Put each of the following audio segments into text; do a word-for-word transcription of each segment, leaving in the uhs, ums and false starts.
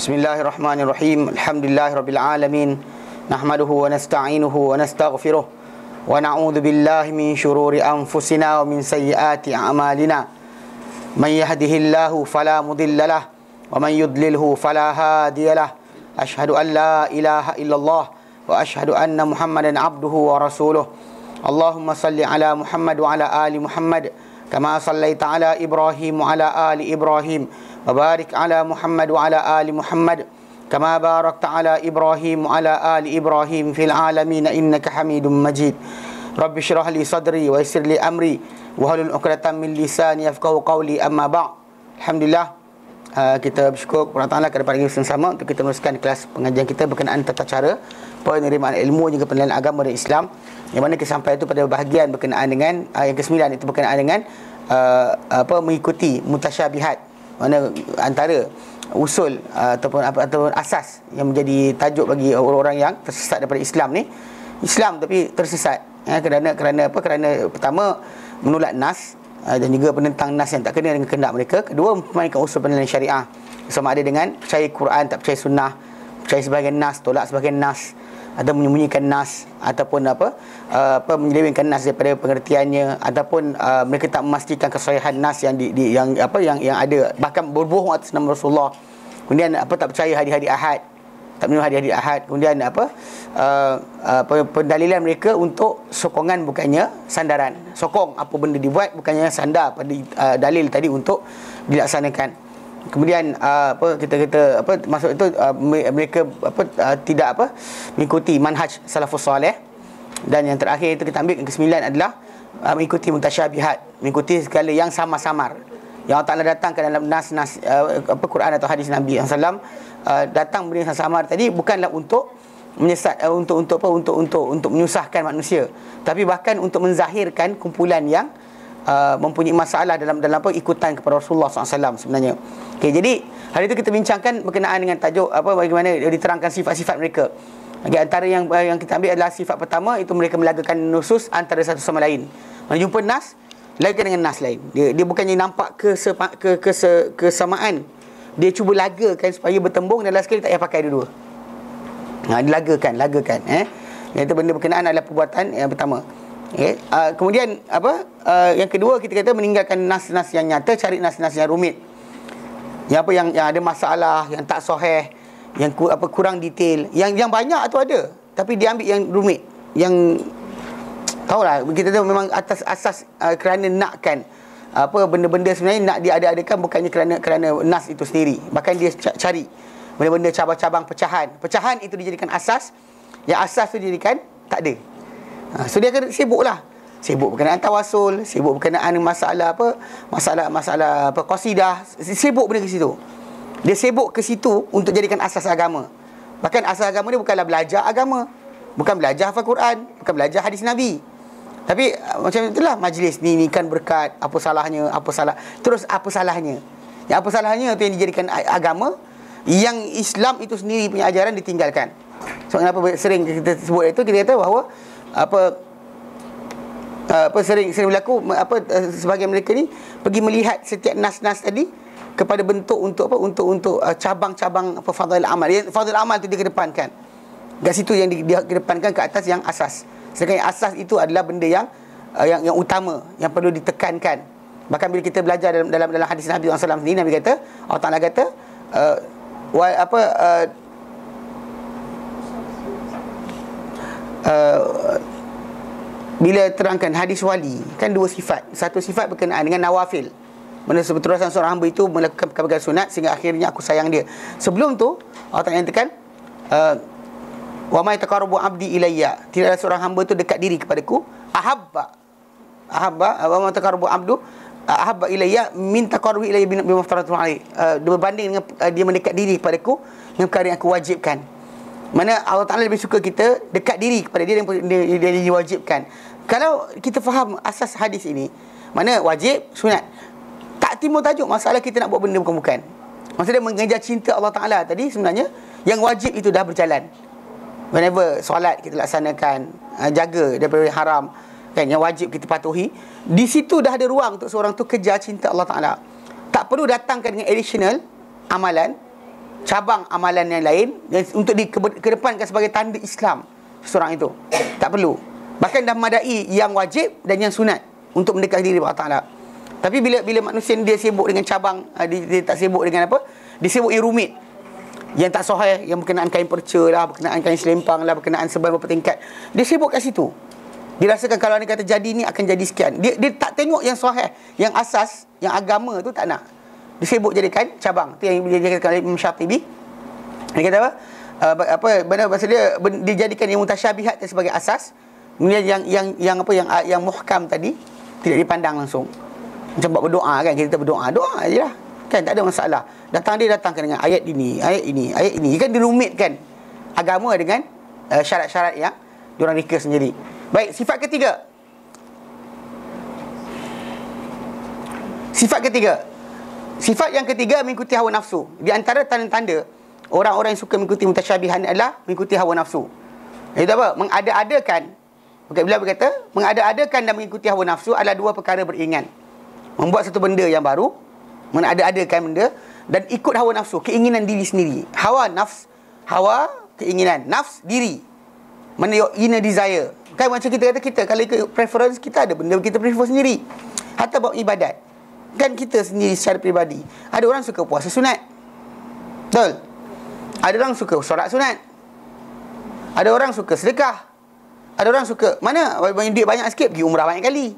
Bismillahirrahmanirrahim. Alhamdulillahirabbil alamin. Nahmaduhu wa nasta'inuhu wa nastaghfiruh. Wa na'udzu billahi min syururi anfusina wa min sayyiati a'malina. May yahdihillahu fala mudhillalah wa man yudlilhu fala hadiyalah. Asyhadu an la ilaha illallah wa asyhadu anna Muhammadan abduhu wa rasuluh. Allahumma salli ala Muhammad wa ala ali Muhammad kama sallaita ala Ibrahim wa ala ali Ibrahim. Wabarik ala Muhammad wa ala ali Muhammad kama barakta ala Ibrahim wa ala ali Ibrahim fil alamin innaka Hamidum Majid. Rabbi shrah li sadri wa yassir li amri wa hlul 'uqdatam min lisani yafqahu qawli. Amma ba'd. Alhamdulillah, uh, kita bersyukur kepada Allah pada pagi yang sama untuk kita meneruskan kelas pengajian kita berkenaan tata cara penerimaan ilmu juga penilaian agama dan Islam, yang mana kita sampai itu pada bahagian berkenaan dengan uh, yang kesembilan, itu berkenaan dengan uh, apa mengikuti mutasyabihat, mana antara usul uh, ataupun apa ataupun asas yang menjadi tajuk bagi orang-orang yang tersesat daripada Islam ni. Islam tapi tersesat ya, kerana kerana apa kerana pertama menolak nas uh, dan juga penentang nas yang tak kena dengan kehendak mereka. Kedua, memainkan usul penilaian syariah, sama ada dengan percaya Quran tak percaya sunnah, percaya sebahagian nas tolak sebahagian nas, atau menyembunyikan nas, ataupun apa uh, apa menyelewengkan nas daripada pengertiannya, ataupun uh, mereka tak memastikan kesahihan nas yang di, di yang apa yang yang ada, bahkan berbohong atas nama Rasulullah. Kemudian apa tak percaya hari-hari Ahad, tak menerima hari-hari Ahad. Kemudian apa uh, uh, pendalilan mereka untuk sokongan bukannya sandaran. Sokong apa benda dibuat bukannya sandar pada uh, dalil tadi untuk dilaksanakan. Kemudian uh, apa kita kita apa maksud itu uh, mereka apa uh, tidak apa mengikuti manhaj salafus soleh. Dan yang terakhir itu kita ambil yang kesembilan adalah uh, mengikuti mutasyabihat, mengikuti segala yang samar-samar yang Allah Taala datangkan dalam nas-nas uh, apa Quran atau hadis Nabi sallallahu alaihi wasallam. uh, datang benda yang samar tadi bukanlah untuk menyesat uh, untuk untuk apa untuk untuk untuk menyusahkan manusia, tapi bahkan untuk menzahirkan kumpulan yang Uh, mempunyai masalah dalam dalam apa ikutan kepada Rasulullah sallallahu alaihi wasallam sebenarnya. Okey, jadi hari itu kita bincangkan berkenaan dengan tajuk apa bagaimana diterangkan sifat-sifat mereka. Okay, antara yang uh, yang kita ambil adalah sifat pertama, itu mereka melagakan nusus antara satu sama lain. Mana jumpa nas, lagakan dengan nas lain. Dia dia bukannya nampak kesepa, ke ke kesamaan. Dia cuba lagakan supaya bertembung, dan last sekali tak payah pakai dua-dua. Ha, dilagakan, lagakan eh. Yang itu benda berkenaan adalah perbuatan yang pertama. Okay. Uh, kemudian apa uh, yang kedua, kita kata meninggalkan nas-nas yang nyata, cari nas-nas yang rumit, yang apa yang yang ada masalah, yang tak sahih, yang ku, apa kurang detail. Yang yang banyak tu ada, tapi dia ambil yang rumit, yang tahulah kita tahu memang atas asas uh, kerana nakkan apa benda-benda sebenarnya nak dia ada-adakan, bukannya kerana kerana nas itu sendiri. Bahkan dia cari benda-benda cabang-cabang pecahan. Pecahan itu dijadikan asas, yang asas tu dijadikan tak ada. Ha, so dia akan sibuklah. Sibuk berkenaan tawasul, sibuk berkenaan masalah apa? Masalah masalah apa qasidah, sibuk benda ke situ. Dia sibuk ke situ untuk jadikan asas agama. Bahkan asas agama dia bukanlah belajar agama, bukan belajar hafal Quran, bukan belajar hadis Nabi. Tapi macam itulah majlis ni, ni kan berkat, apa salahnya, apa salah. Terus apa salahnya? Yang apa salahnya tu yang dijadikan agama, yang Islam itu sendiri punya ajaran ditinggalkan. So kenapa sering kita sebut itu, kita kata bahawa apa apa sering sering berlaku apa sebahagian mereka ni pergi melihat setiap nas-nas tadi kepada bentuk untuk apa untuk untuk uh, cabang-cabang apa fadail amal. Yang fadail amal tu dia kedepankan. Kat situ yang dia kedepankan ke atas yang asas. Sedangkan yang asas itu adalah benda yang uh, yang yang utama, yang perlu ditekankan. Bahkan bila kita belajar dalam dalam, dalam hadis Nabi sallallahu alaihi wasallam sendiri, Nabi kata, Allah Taala kata uh, wa, apa uh, Uh, bila terangkan hadis wali, kan dua sifat. Satu sifat berkenaan dengan nawafil, mana sebetulnya seorang hamba itu melakukan perkara sunat sehingga akhirnya aku sayang dia. Sebelum tu Allah Taala nyatakan uh, wa may taqarrabu abdi ilayya, tidak ada seorang hamba itu dekat diri kepadaku, ahabba ahabba wa may taqarrabu abdu ahabba ilayya min taqarrubi ilayya bima aftaratu alaihi, uh, berbanding dengan uh, dia mendekat diri kepadaku dengan perkara yang aku wajibkan. Mana Allah Ta'ala lebih suka kita dekat diri kepada dia yang dia, dia, dia diwajibkan. Kalau kita faham asas hadis ini, mana wajib, sunat, tak timbul tajuk masalah kita nak buat benda bukan-bukan. Maksudnya mengejar cinta Allah Ta'ala tadi, sebenarnya yang wajib itu dah berjalan. Whenever solat kita laksanakan, jaga daripada yang haram, kan, yang wajib kita patuhi, di situ dah ada ruang untuk seorang tu kejar cinta Allah Ta'ala. Tak perlu datangkan dengan additional amalan cabang amalan yang lain yang untuk dikedepankan sebagai tanda Islam seorang itu. Tak perlu. Bahkan dah madai yang wajib dan yang sunat untuk mendekati diri Allah Ta'ala. Tapi bila bila manusia dia sibuk dengan cabang, dia, dia tak sibuk dengan apa? Dia sibuk yang rumit, yang tak sahih, yang berkenaan kain perca lah, berkenaan kain selempang lah, berkenaan sebarang beberapa tingkat. Dia sibuk kat situ. Dia rasakan kalau dia kata jadi ni akan jadi sekian. Dia dia tak tengok yang sahih, yang asas, yang agama tu tak nak. Dia sibuk jadikan cabang. Tu yang dia katakan oleh Imam Syatibi. Dia kata apa? Uh, apa benda bahasa dia dia jadikan yang mutasyabihat sebagai asas. Kemudian yang yang yang apa yang yang muhkam tadi tidak dipandang langsung. Macam buat berdoa kan, kita berdoa, doa ajalah. Kan tak ada masalah. Datang dia datangkan dengan ayat ini, ayat ini, ayat ini. Kan dirumitkan agama dengan uh, syarat-syarat yang diorang reka sendiri. Baik, sifat ketiga. Sifat ketiga. Sifat yang ketiga mengikuti hawa nafsu. Di antara tanda-tanda orang-orang yang suka mengikuti mutasyabihan adalah mengikuti hawa nafsu. Itu apa? Mengada-adakan. Bila berkata, mengada-adakan dan mengikuti hawa nafsu adalah dua perkara beriringan. Membuat satu benda yang baru, mengada-adakan benda, dan ikut hawa nafsu, keinginan diri sendiri. Hawa nafs, hawa keinginan, nafs diri. Mana your inner desire. Kan macam kita kata kita, kalau ikut preference, kita ada benda kita prefer sendiri. Hatta buat ibadat. Kan kita sendiri secara peribadi. Ada orang suka puasa sunat. Betul? Ada orang suka solat sunat. Ada orang suka sedekah. Ada orang suka, mana duit banyak sikit, pergi umrah banyak kali.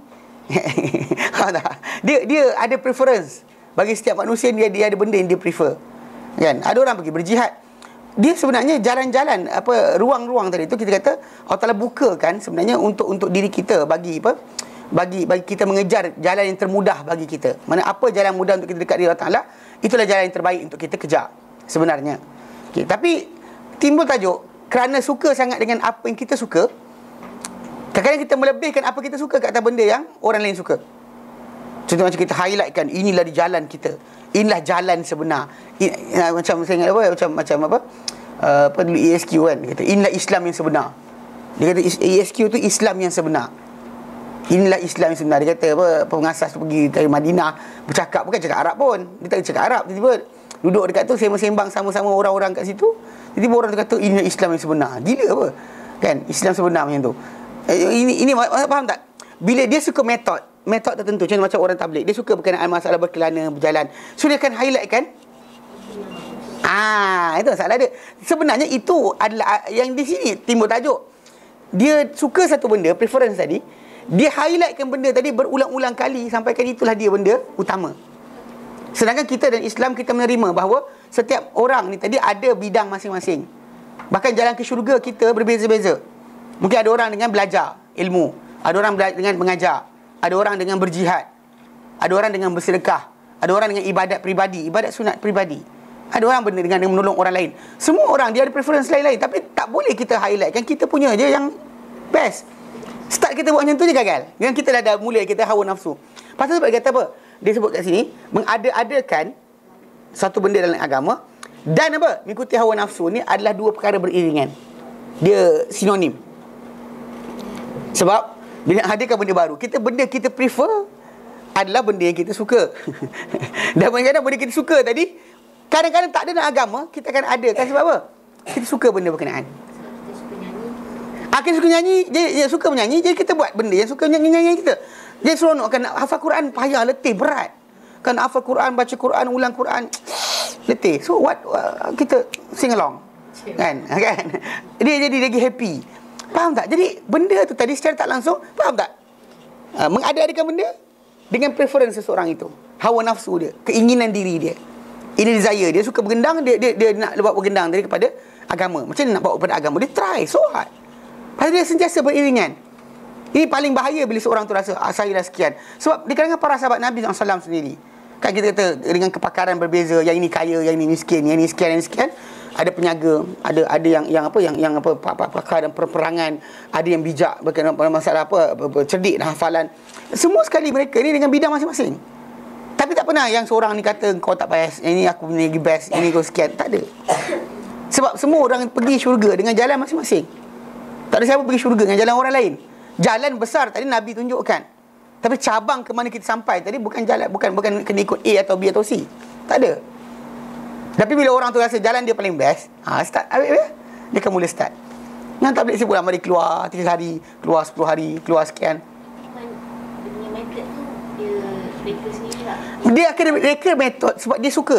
dia dia ada preference. Bagi setiap manusia dia dia ada benda yang dia prefer. Kan? Ada orang pergi berjihad. Dia sebenarnya jalan-jalan apa ruang-ruang tadi tu kita kata Allah Taala bukakan sebenarnya untuk untuk diri kita bagi apa? Bagi bagi kita mengejar jalan yang termudah bagi kita. Mana apa jalan mudah untuk kita dekat dengan Allah Taala, itulah jalan yang terbaik untuk kita kejar sebenarnya. Okay, tapi timbul tajuk kerana suka sangat dengan apa yang kita suka, kadang-kadang kita melebihkan apa kita suka kat atas benda yang orang lain suka. Contoh macam kita highlightkan, inilah di jalan kita, inilah jalan sebenar. In, uh, macam saya ingat apa, macam macam apa, uh, apa dulu E S Q kan, dia kata inilah Islam yang sebenar. Dia kata E S Q tu Islam yang sebenar. Inilah Islam yang sebenar. Dia kata apa, pengasas pergi dari Madinah bercakap, bukan cakap Arab pun. Dia tak cakap Arab, tiba-tiba duduk dekat tu sembang-sembang sama-sama orang-orang kat situ. Tiba-tiba orang tu kata inilah Islam yang sebenar. Gila apa? Kan, Islam sebenar macam tu. Ini ini faham tak? Bila dia suka metod, metod tertentu, contoh macam orang tabligh, dia suka berkenaan masalah berkelana, berjalan. So dia akan highlight kan? Ah, itu masalah dia. Sebenarnya itu adalah yang di sini timbul tajuk. Dia suka satu benda, preference tadi, dia highlightkan benda tadi berulang-ulang kali sampaikan itulah dia benda utama. Sedangkan kita dan Islam kita menerima bahawa setiap orang ni tadi ada bidang masing-masing. Bahkan jalan ke syurga kita berbeza-beza. Mungkin ada orang dengan belajar ilmu, ada orang dengan mengajar, ada orang dengan berjihad, ada orang dengan bersedekah, ada orang dengan ibadat peribadi, ibadat sunat peribadi, ada orang benda dengan, dengan menolong orang lain. Semua orang dia ada preference lain-lain, tapi tak boleh kita highlight kan kita punya je yang best. Start kita buat macam tu je gagal. Dengan kita dah, dah mula kita hawa nafsu. Pasal sebab dia kata apa? Dia sebut kat sini mengada-adakan satu benda dalam agama dan apa? Mengikuti hawa nafsu ni adalah dua perkara beriringan. Dia sinonim. Sebab bila hadirkan benda baru, kita benda kita prefer adalah benda yang kita suka. Dan kadang-kadang benda kita suka tadi kadang-kadang tak ada dalam agama, kita akan ada kan sebab apa? Kita suka benda berkenaan. Ah, kita suka nyanyi, dia, dia suka menyanyi, jadi kita buat benda yang suka nyanyi-nyanyi kita. Dia seronok kan nak hafal Quran payah, letih, berat. Kan hafal Quran, baca Quran, ulang Quran, letih. So what uh, kita sing along. Kan? Kan? Dia jadi lagi happy. Faham tak? Jadi benda tu tadi secara tak langsung, faham tak? Uh, mengada-adakan benda dengan preference seseorang itu. Hawa nafsu dia, keinginan diri dia. Ini desire dia, suka bergendang, dia dia, dia nak bawa bergendang dari kepada agama. Macam mana nak bawa kepada agama? Dia try so hard. Pasal dia sentiasa beriringan. Ini paling bahaya bila seorang tu rasa ah, saya dah sekian. Sebab di kalangan para sahabat Nabi sallallahu alaihi wasallam sendiri, kan kita kata dengan kepakaran berbeza, yang ini kaya, yang ini miskin, yang ini sekian, yang ini sekian. Ada penyaga, ada ada yang yang apa yang yang apa pakar dan peperangan, ada yang bijak berkenaan masalah apa, apa, apa cerdik dan hafalan. Semua sekali mereka ni dengan bidang masing-masing. Tapi tak pernah yang seorang ni kata kau tak best, ini aku punya lagi best, ini kau sekian, tak ada. Sebab semua orang pergi syurga dengan jalan masing-masing. Tak ada siapa pergi syurga dengan jalan orang lain. Jalan besar tadi Nabi tunjukkan. Tapi cabang ke mana kita sampai tadi bukan jalan, bukan bukan kena ikut A atau B atau C. Tak ada. Tapi bila orang tu rasa jalan dia paling best, ha, start, habis, habis, dia akan mula start. Yang tak boleh sebut lah, mari keluar tiga hari, keluar sepuluh hari, keluar sekian. Dia punya method tu, dia reka sendiri tak? Dia akan reka metod sebab dia suka.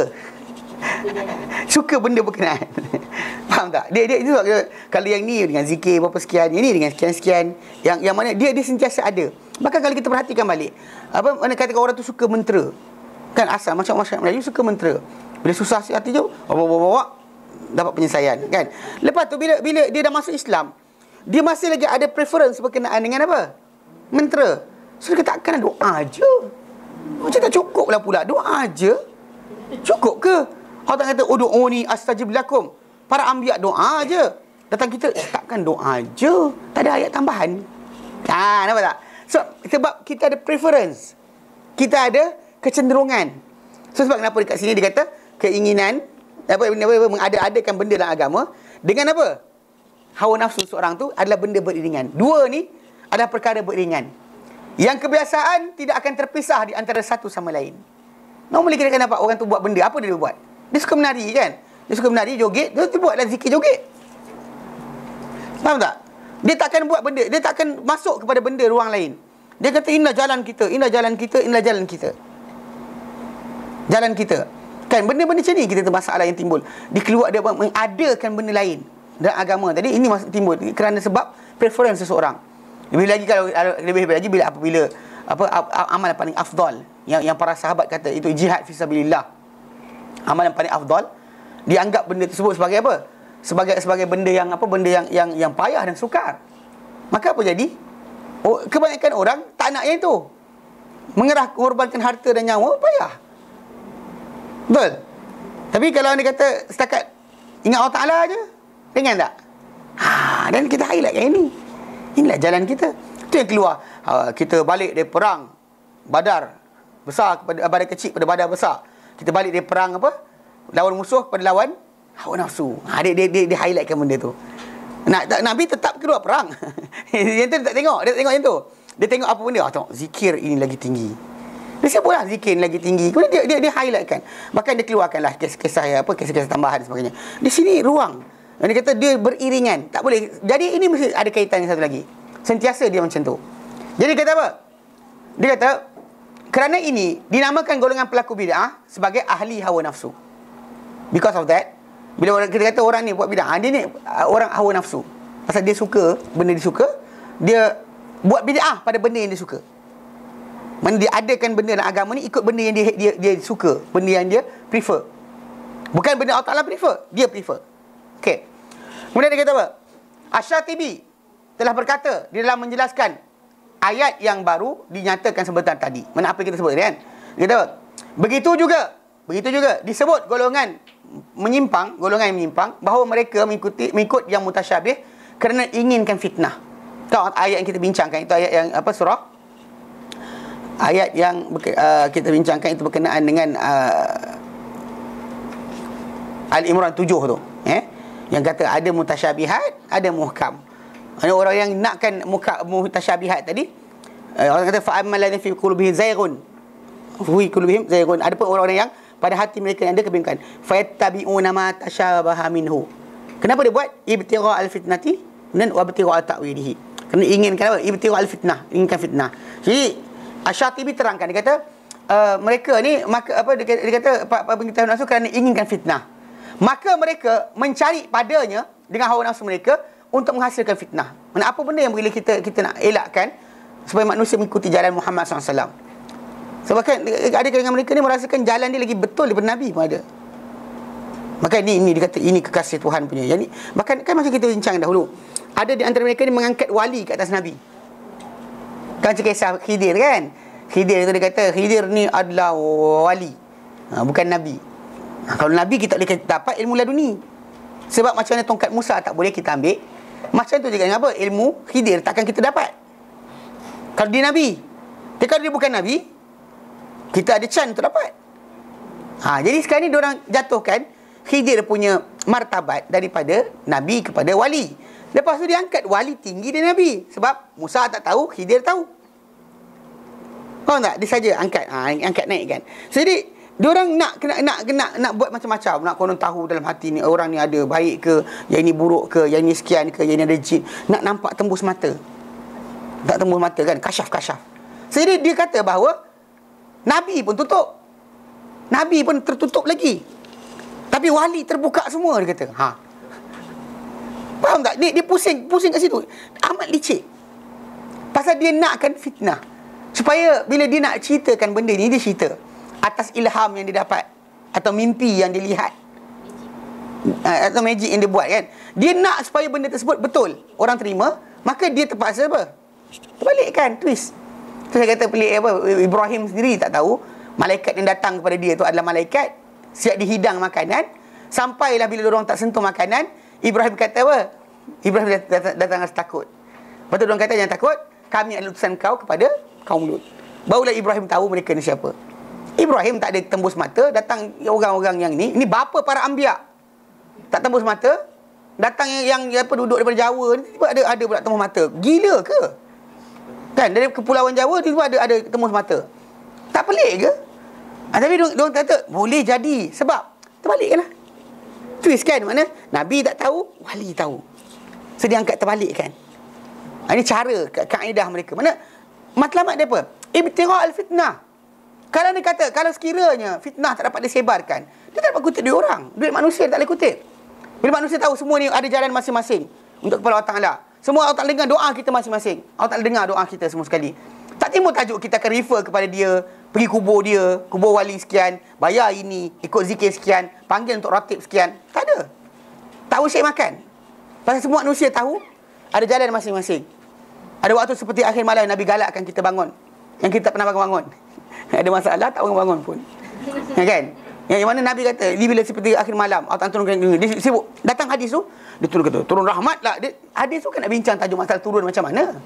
Suka benda berkenaan. Faham tak? Dia dia itu dia, kalau yang ni dengan zikir berapa sekian, ini dengan sekian-sekian, yang yang mana dia dia sentiasa ada. Bahkan kalau kita perhatikan balik, apa mana katakan orang tu suka mentera. Kan asal macam masyarakat Melayu suka mentera. Bila susah hati tu, bawa-bawa dapat penyelesaian, kan? Lepas tu bila bila dia dah masuk Islam, dia masih lagi ada preference berkenaan dengan apa? Mentera. So dia kata takkan doa je. Macam tak cukup lah pula doa je. Cukup ke? Allah tak kata ud'uni astajib lakum. Para anbiya doa je. Datang kita takkan doa je. Tak ada ayat tambahan. Ha, nampak tak? So sebab kita ada preference. Kita ada kecenderungan. So sebab kenapa dekat sini dia kata keinginan apa benda apa mengada-adakan benda dalam agama dengan apa? Hawa nafsu seorang tu adalah benda beriringan. Dua ni adalah perkara beriringan. Yang kebiasaan tidak akan terpisah di antara satu sama lain. Normally kita akan nampak orang tu buat benda, apa dia buat? Dia suka menari kan? Dia suka menari, joget, dia tu buatlah zikir joget. Faham tak? Dia takkan buat benda, dia takkan masuk kepada benda ruang lain. Dia kata inilah jalan kita, inilah jalan kita, inilah jalan kita. Jalan kita. Kan benda-benda macam ni kita tu masalah yang timbul. Dia keluar dia mengadakan benda lain dalam agama. Tadi ini masuk timbul kerana sebab preference seseorang. Lebih lagi kalau lebih lagi bila apabila apa amal yang paling afdal yang yang para sahabat kata itu jihad fisabilillah. Amal yang paling afdal dianggap benda tersebut sebagai apa? Sebagai sebagai benda yang apa? Benda yang yang yang payah dan sukar. Maka apa jadi? Oh, kebanyakan orang tak nak yang itu. Mengerah mengorbankan harta dan nyawa payah. Betul? Tapi kalau dia kata setakat ingat Allah Ta'ala je, ringan tak? Ha, dan kita highlight yang ini. Inilah jalan kita. Itu yang keluar. Ha, kita balik dari perang Badar besar kepada badar kecil pada badar besar. Kita balik dari perang apa? Lawan musuh kepada lawan hawa nafsu. Ha, dia, dia, dia, dia highlightkan benda tu. Nak, tak, Nabi tetap keluar perang. Yang tu dia tak tengok. Dia tak tengok yang tu. Dia tengok apa benda. Ah, tengok zikir ini lagi tinggi. Dia sebutlah zikir ini lagi tinggi. Kemudian dia, dia, dia highlightkan. Bahkan dia keluarkanlah kisah-kisah apa, kisah-kisah tambahan dan sebagainya. Di sini ruang. Dia kata dia beriringan. Tak boleh. Jadi ini mesti ada kaitan yang satu lagi. Sentiasa dia macam tu. Jadi dia kata apa? Dia kata kerana ini dinamakan golongan pelaku bid'ah sebagai ahli hawa nafsu. Because of that, bila orang kita kata orang ni buat bid'ah, dia ni orang hawa nafsu. Pasal dia suka benda dia suka, dia buat bid'ah pada benda yang dia suka. Mana dia adakan benda dalam agama ni ikut benda yang dia dia, dia suka, benda yang dia prefer. Bukan benda Allah Ta'ala prefer, dia prefer. Okey. Kemudian dia kata apa? Asy-Syatibi telah berkata di dalam menjelaskan ayat yang baru dinyatakan sebentar tadi. Mana apa kita sebut kan? Dia kata apa? Begitu juga, begitu juga disebut golongan menyimpang, golongan yang menyimpang bahawa mereka mengikuti mengikut yang mutasyabih kerana inginkan fitnah. Tahu ayat yang kita bincangkan itu ayat yang apa surah? Ayat yang uh, kita bincangkan itu berkenaan dengan uh, Al-Imran tujuh tu, eh? Yang kata ada mutasyabihat, ada muhkam. Ada orang yang nakkan muka mutasyabihat tadi, uh, orang kata fa ammal ladzina fi qulubihim zayghun. Fi qulubihim zayghun. Ada pun orang-orang yang pada hati mereka yang ada kebingungan. Fayattabi'una ma tashabaha minhu. Kenapa dia buat? Ibtigha al-fitnati dan wabtigha ta'wilihi. Kerana inginkan apa? Ibtigha al-fitnah, inginkan fitnah. Jadi Asy-Syatibi terangkan, dia kata uh, mereka ni maka apa dia, dia kata apa pengetahuan nafsu kerana inginkan fitnah. Maka mereka mencari padanya dengan hawa nafsu mereka untuk menghasilkan fitnah. Mana apa benda yang boleh kita kita nak elakkan supaya manusia mengikuti jalan Muhammad sallallahu alaihi wasallam. Sebab kan ada kalangan mereka ni merasakan jalan dia lagi betul daripada Nabi pun ada. Maka ni ini dia kata ini kekasih Tuhan punya. Jadi bahkan kan macam kita bincang dahulu, ada di antara mereka ni mengangkat wali ke atas Nabi. Kan macam kisah Khidir kan. Khidir itu dia kata Khidir ni adalah wali, ha, bukan Nabi. Ha, kalau Nabi kita boleh dapat ilmu laduni. Sebab macam mana tongkat Musa tak boleh kita ambil, macam tu juga dengan apa? Ilmu Khidir takkan kita dapat kalau dia Nabi. Tapi kalau dia bukan Nabi, kita ada chance untuk dapat. Ha, jadi sekarang ni diorang jatuhkan Khidir punya martabat daripada Nabi kepada wali. Lepas tu dia angkat wali tinggi dari Nabi. Sebab Musa tak tahu, Khidir tahu. Faham tak? Dia saja angkat, ha, angkat naik kan. So, jadi Dia orang nak nak nak nak nak buat macam-macam, nak konon tahu dalam hati ni orang ni ada baik ke, yang ini buruk ke, yang ini sekian ke, yang ini ada jin, nak nampak tembus mata. Tak tembus mata kan, kasyaf-kasyaf. Jadi dia kata bahawa Nabi pun tutup. Nabi pun tertutup lagi. Tapi wali terbuka semua, dia kata. Ha. Faham tak? Dia, dia pusing, pusing kat situ. Amat licik. Pasal dia nakkan fitnah. Supaya bila dia nak ceritakan benda ni, dia cerita atas ilham yang dia dapat atau mimpi yang dia lihat, atau magic yang dia buat kan. Dia nak supaya benda tersebut betul, orang terima. Maka dia terpaksa apa? Terbalikkan, twist. Tu saya kata pelik apa, Ibrahim sendiri tak tahu malaikat yang datang kepada dia tu adalah malaikat siap dihidang makanan. Sampailah bila orang tak sentuh makanan, Ibrahim kata apa? Ibrahim datang, datang rasa takut. Lepas tu orang kata jangan takut, kami adalah utusan kau kepada kaum Lut. Barulah Ibrahim tahu mereka ni siapa. Ibrahim tak ada tembus mata, datang orang-orang yang ni, ni bapa para anbiya. Tak tembus mata, datang yang, yang apa duduk daripada Jawa ni, tiba ada ada pula tembus mata. Gila ke? Kan dari kepulauan Jawa tiba ada ada tembus mata. Tak pelik ke? Ha, tapi dia orang kata boleh jadi sebab terbalikkanlah. Twist kan, mana Nabi tak tahu, wali tahu. So dia angkat terbalik kan. Ha, ini cara kaedah mereka. Mana matlamat dia apa? Ibtigha al-fitnah. Kalau dia kata, kalau sekiranya fitnah tak dapat disebarkan, dia tak dapat kutip duit orang. Duit manusia tak boleh kutip. Bila manusia tahu semua ni ada jalan masing-masing untuk kepada Allah Ta'ala. Semua Allah Ta'ala dengar doa kita masing-masing. Allah Ta'ala dengar doa kita semua sekali. Tak timbul tajuk kita akan refer kepada dia, pergi kubur dia, kubur wali sekian, bayar ini, ikut zikir sekian, panggil untuk ratib sekian. Tak ada. Tak usik makan. Pasal semua manusia tahu ada jalan masing-masing. Ada waktu seperti akhir malam Nabi galakkan kita bangun. Yang kita tak pernah bangun-bangun. Ada masalah tak bangun-bangun pun. Ya kan? Yang mana Nabi kata, bila seperti akhir malam, Allah turunkan dia sibuk. Datang hadis tu, dia turun kata, turun rahmat lah. Dia, hadis tu kan nak bincang tajuk masalah turun macam mana.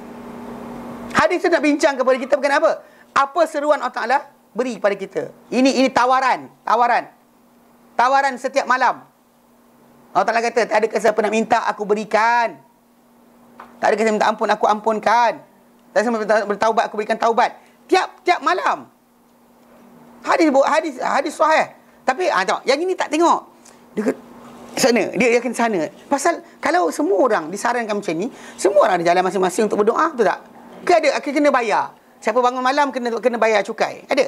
Hadis tu nak bincang kepada kita bukan apa? Apa seruan Allah Ta'ala beri kepada kita. Ini ini tawaran, tawaran. Tawaran setiap malam. Allah Ta'ala kata, tak ada siapa nak minta aku berikan. Tak ada siapa minta ampun aku ampunkan. Tak ada siapa bertaubat aku berikan taubat. Tiap-tiap malam. Hadis hadis hadis sahih. Tapi ah tengok, yang ini tak tengok. Dia sana, dia yakin sana. Pasal kalau semua orang disarankan macam ni, semua orang ada jalan masing-masing untuk berdoa, betul tak? Ke ada kena bayar. Siapa bangun malam kena kena bayar cukai. Ada?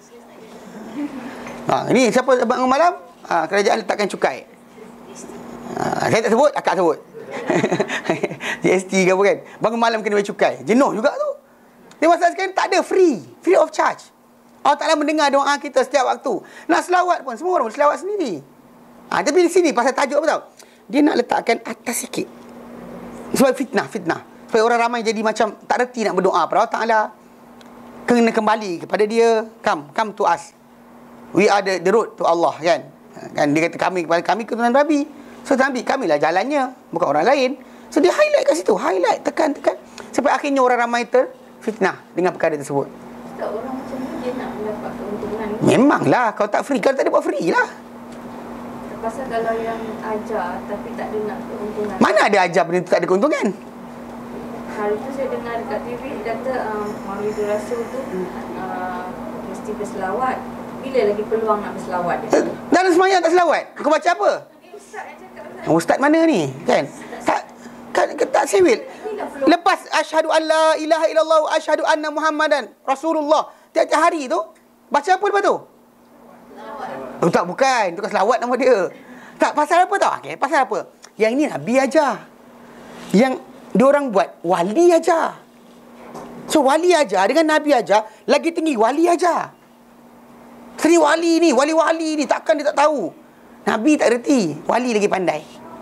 Ha, ini siapa bangun malam, ha, kerajaan letakkan cukai. Ha, saya tak sebut, akak sebut. G S T ke apa kan? Bangun malam kena bayar cukai. Jenuh juga tu. Dia masalah sekarang tak ada free, free of charge. Allah Ta'ala mendengar doa kita setiap waktu. Nak selawat pun, semua orang selawat sendiri. Ha, tapi di sini, pasal tajuk apa tau? Dia nak letakkan atas sikit. Sebab fitnah, fitnah. Supaya orang ramai jadi macam tak reti nak berdoa pada Allah Ta'ala. Kena kembali kepada dia. Come, come to us. We are the, the road to Allah, kan? Kan dia kata kami kepada kami keturunan Nabi. So Nabi, kamilah jalannya, bukan orang lain. So dia highlight kat situ, highlight, tekan, tekan. Sampai akhirnya orang ramai ter fitnah dengan perkara tersebut. Tak, orang macam ni dia nak mendapat keuntungan. Memanglah, kalau tak free, kalau tak ada buat free lah. Pasal kalau yang ajar tapi tak ada nak keuntungan. Mana ada ajar benda tu tak ada keuntungan? Hari tu saya dengar dekat T V, dia kata um, Maulidul Rasul tu uh, mesti berselawat. Bila lagi peluang nak berselawat dia? Dalam semayang tak selawat? Kau baca apa? Ustaz yang cakap Ustaz. Ustaz mana ni? Kan? Tak kan, tak sewil. Lepas asyhadu an la ilaha illallah wa asyhadu anna Muhammadan Rasulullah, tiap-tiap hari tu baca apa lepas tu? Selawat. Oh, tak, bukan. Itu kan selawat nama dia. Tak, pasal apa tau? Okay, pasal apa? Yang ini Nabi ajar. Yang diorang buat wali ajar. So wali ajar dengan Nabi ajar, lagi tinggi wali ajar. Seri wali ni, wali-wali ni, takkan dia tak tahu. Nabi tak reti, wali lagi pandai.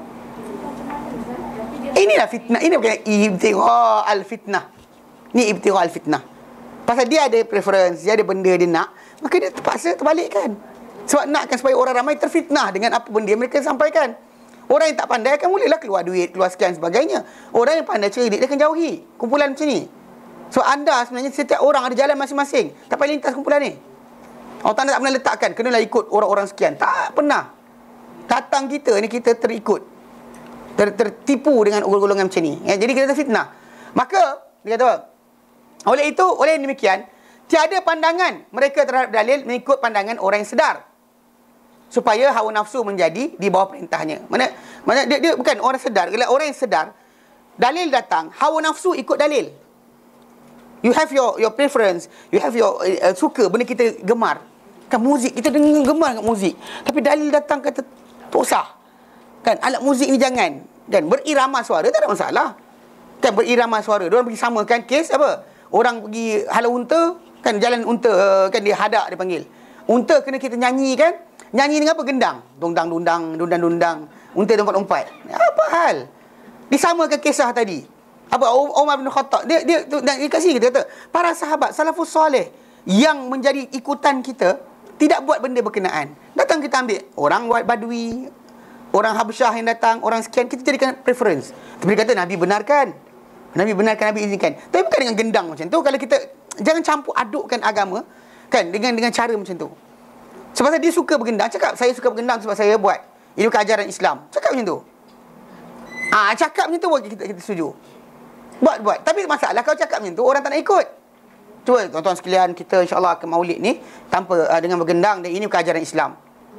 Inilah fitnah. Ini bukan ibtigha al-fitnah. Ni ibtigha al-fitnah. Pasal dia ada preference, dia ada benda dia nak, maka dia terpaksa terbalikkan. Sebab nakkan supaya orang ramai terfitnah dengan apa benda yang mereka sampaikan. Orang yang tak pandai akan mulalah keluar duit, keluar sekian sebagainya. Orang yang pandai cerdik, dia akan jauhi kumpulan macam ni. So anda sebenarnya setiap orang ada jalan masing-masing. Tak payah lintas kumpulan ni. Allah Ta'ala tak pernah letakkan kenalah ikut orang-orang sekian. Tak pernah. Datang kita ni kita terikut. Ter, tertipu dengan golongan macam ni. Ya, jadi kita terfitnah. Maka dia kata apa? Oleh itu, oleh demikian, Tiada pandangan mereka terhadap dalil mengikut pandangan orang yang sedar. Supaya hawa nafsu menjadi di bawah perintahnya. Mana, mana dia, dia bukan orang sedar. Kalau orang yang sedar, dalil datang, hawa nafsu ikut dalil. You have your your preference, you have your uh, suka benda kita gemar. Kan muzik, kita dengar gemar kat muzik. Tapi dalil datang kata tak usah. Kan alat muzik ni jangan. Kan berirama suara tak ada masalah. Kan berirama suara. Diorang pergi samakan kes apa? Orang pergi halau unta, kan jalan unta, uh, kan dia hadak dia panggil. Unta kena kita nyanyi kan? Nyanyi dengan apa? Gendang. Dundang, dundang, dundang, dundang. Unta lompat-lompat. Apa hal? Disamakan kisah tadi. Apa? Umar bin Khattab. Dia, dia, dia, dia kat sini kita kata, para sahabat, salafus soleh, yang menjadi ikutan kita, tidak buat benda berkenaan. Datang kita ambil. Orang buat badui, orang Habsyah yang datang, orang sekian, kita jadikan preference. Tapi dia kata, Nabi benarkan. Nabi benarkan, Nabi izinkan. Tapi bukan dengan gendang macam tu. Kalau kita, jangan campur adukkan agama, kan, dengan dengan cara macam tu. Sebab dia suka bergendang, cakap saya suka bergendang sebab saya buat. Ini bukan ajaran Islam. Cakap macam tu. Ah, cakap macam tu kita kita setuju. Buat buat. Tapi masalah kalau cakap macam tu orang tak nak ikut. Cuba tuan-tuan sekalian, kita insya-Allah ke Maulid ni tanpa uh, dengan bergendang, dan ini bukan ajaran Islam.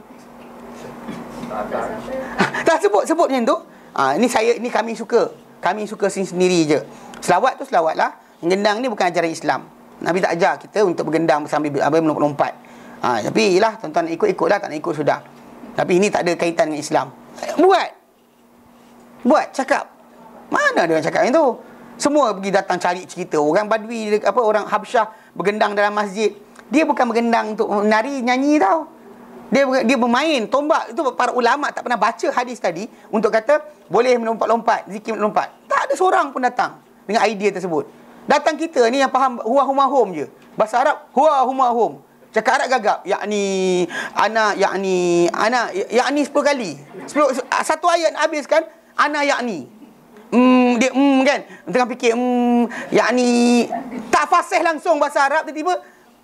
Tak sebut sebut macam tu. Ah, ini saya ini kami suka. Kami suka sendiri je. Selawat tu selawatlah. Gendang ni bukan ajaran Islam. Nabi tak ajar kita untuk bergendang sambil melompat-lompat. Ha, tapi yelah, tuan-tuan nak ikut-ikutlah, tak nak ikut sudah. Tapi ini tak ada kaitan dengan Islam. Buat. Buat, cakap. Mana ada orang cakap yang tu? Semua pergi datang cari cerita. Orang Badui, apa orang Habsyah bergendang dalam masjid. Dia bukan bergendang untuk menari, nyanyi tau. Dia dia bermain tombak. Itu para ulama tak pernah baca hadis tadi untuk kata boleh melompat-lompat, zikir melompat. Tak ada seorang pun datang dengan idea tersebut. Datang kita ni yang faham huwa huma hum je. Bahasa Arab, huwa huma hum. Cakap Arab gagap, yakni ana yakni ana yakni sepuluh kali. sepuluh satu ayat habiskan ana yakni. Hmm dia hmm kan. Tengah fikir hmm yakni tak fasih langsung bahasa Arab, tiba-tiba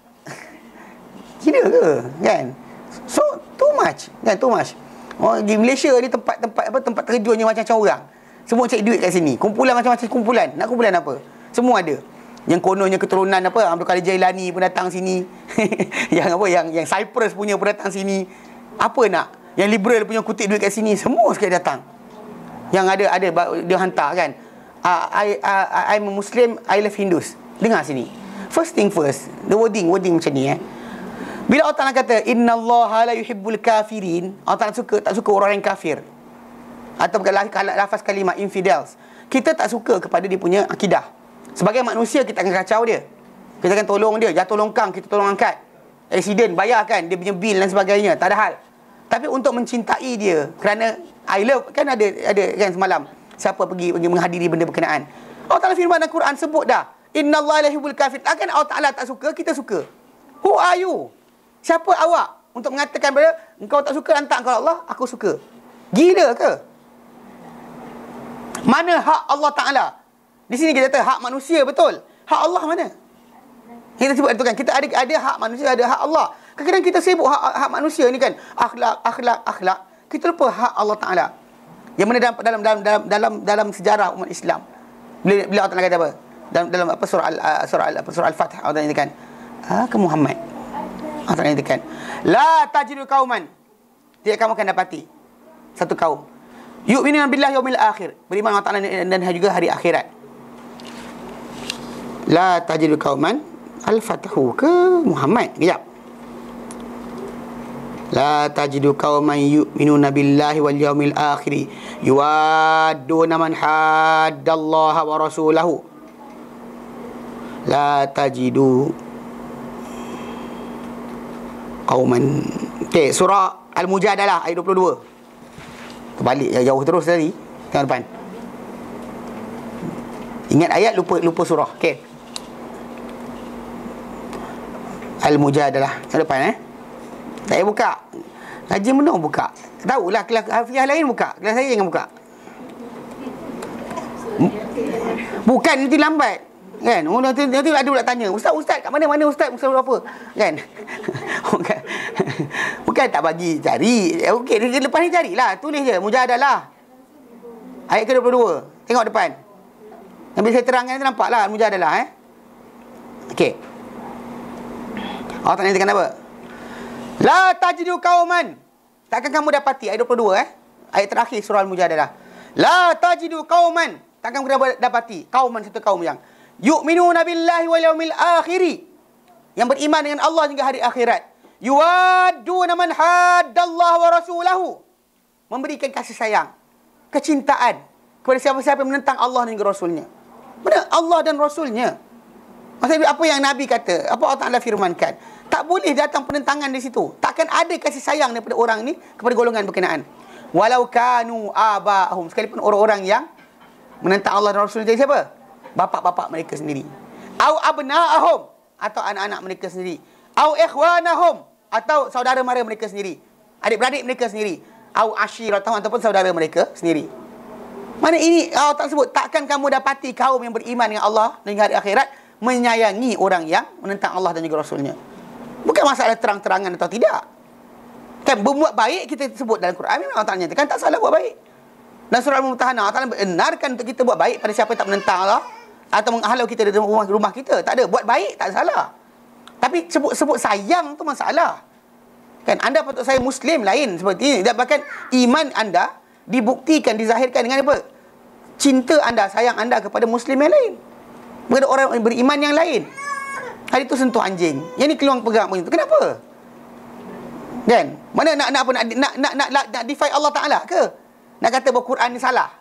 kira ke kan. So too much, kan too much. Oh, di Malaysia ni tempat-tempat apa tempat terjunnya macam-macam orang. Semua cari duit kat sini. Kumpulan macam-macam kumpulan. Nak kumpulan apa? Semua ada. Yang kononnya keturunan apa Abdul Qadir Jailani pun datang sini. Yang apa yang yang Cyprus punya pun datang sini. Apa nak? Yang liberal punya kutip duit kat sini, semua sekali datang. Yang ada ada dia hantar kan. Uh, I, uh, I'm a Muslim, I love Hindus. Dengar sini. First thing first, the wording wording macam ni eh. Bila Allah Taala kata innallaha la yuhibbul kafirin, Allah Taala suka tak suka orang yang kafir. Atau kalau lafaz kalimah infidels. Kita tak suka kepada dia punya akidah. Sebagai manusia kita akan kacau dia. Kita akan tolong dia, jatuh longkang kita tolong angkat. Accident bayarkan dia punya bil dan sebagainya, tak ada hal. Tapi untuk mencintai dia kerana I love, kan ada ada kan semalam siapa pergi pergi menghadiri benda berkenaan. Allah Taala firman dalam Quran sebut dah, innallaha la yuhibbul kafir. Akan Allah Taala tak suka, kita suka. Who are you? Siapa awak untuk mengatakan pada engkau tak suka hantar engkau Allah, aku suka. Gila ke? Mana hak Allah Taala? Di sini kita kata hak manusia, betul. Hak Allah mana? Kita sebut itu kan, kita ada ada hak manusia, ada hak Allah. Kadang-kadang kita sibuk hak, hak manusia ni kan, akhlak, akhlak, akhlak. Kita lupa hak Allah Taala. Yang mana dalam dalam dalam dalam dalam, dalam sejarah umat Islam. Bila bila Allah Taala kata apa? Dalam dalam apa surah al, surah al, surah Al-Fatih Allah Taala nyatakan, ah ke Muhammad. Allah Taala nyatakan, la tajidu qauman. Tidak kamu akan dapati satu kaum yu'minuna billahi yaumil akhir, beriman Allah Taala dan juga hari akhirat. La tajidu qauman al-fatahu ke Muhammad. Kejap. La tajidu qauman yu'minuna billahi wal yaumil akhir yuwadduna man haddallaha wa rasulahu. La tajidu qauman. Okey, surah Al-Mujadalah ayat dua puluh dua. Terbalik jauh terus tadi. Tengok depan. Ingat ayat, lupa lupa surah. Okey. Al-Mujadalah. Tengok depan eh. Saya buka. Haji Menung buka. Tahulah kelas hafiah lain buka. Kelas saya jangan buka. Bukan nanti lambat. Kan? Oh, nanti, nanti ada pula tanya, Ustaz, Ustaz kat mana? Mana Ustaz? Ustaz apa? Kan? Bukan. Bukan tak bagi cari. Okey, lepas ni carilah. Tulis je Mujadalah. Ayat ke dua puluh dua. Tengok depan. Nanti saya terangkan nanti nampaklah Mujadalah eh. Okey. Allah Ta'ala nyatakan apa? La tajidu qauman. Takkan kamu dapati, ayat dua puluh dua eh. Ayat terakhir surah Al-Mujadalah. La tajidu qauman. Takkan kamu dapati qauman, satu kaum yang yu'minuna billahi wal yaumil akhir, yang beriman dengan Allah hingga hari akhirat. Yuwadduna man haddallaha wa rasulahu. Memberikan kasih sayang, kecintaan kepada siapa-siapa yang menentang Allah dan Rasulnya. Benar, Allah dan Rasulnya. Maksudnya apa yang Nabi kata, apa Allah Ta'ala firmankan, tak boleh datang penentangan di situ. Takkan ada kasih sayang daripada orang ni kepada golongan berkenaan. Walau kanu aba'ahum, sekalipun orang-orang yang menentang Allah dan Rasul, jadi siapa? Bapa-bapa mereka sendiri. Au abna'ahum, atau anak-anak mereka sendiri. Au ikhwanahum, atau saudara mara mereka sendiri. Adik-beradik mereka sendiri. Au ashiratahum, ataupun saudara mereka sendiri. Mana ini Allah Ta'ala sebut, takkan kamu dapati kaum yang beriman dengan Allah dan hari akhirat menyayangi orang yang menentang Allah dan juga Rasulnya. Bukan masalah terang-terangan atau tidak. Kan berbuat baik kita sebut dalam Quran, memang Allah Ta'ala nyatakan tak salah buat baik. Dan surah Al-Mumtahanah, Allah Ta'ala benarkan untuk kita buat baik pada siapa yang tak menentang Allah atau menghalau kita dari rumah, rumah kita. Tak ada, buat baik tak salah. Tapi sebut-sebut sayang tu masalah. Kan anda patut sayang Muslim lain seperti ini. Dan bahkan iman anda dibuktikan, dizahirkan dengan apa? Cinta anda, sayang anda kepada Muslim yang lain, kepada orang yang beriman yang lain. Hari tu sentuh anjing, yang ni keluar pegang macam tu. Kenapa? Kan? Mana nak nak apa nak nak nak nak, nak, nak defy Allah Ta'ala ke? Nak kata bahawa Quran ni salah.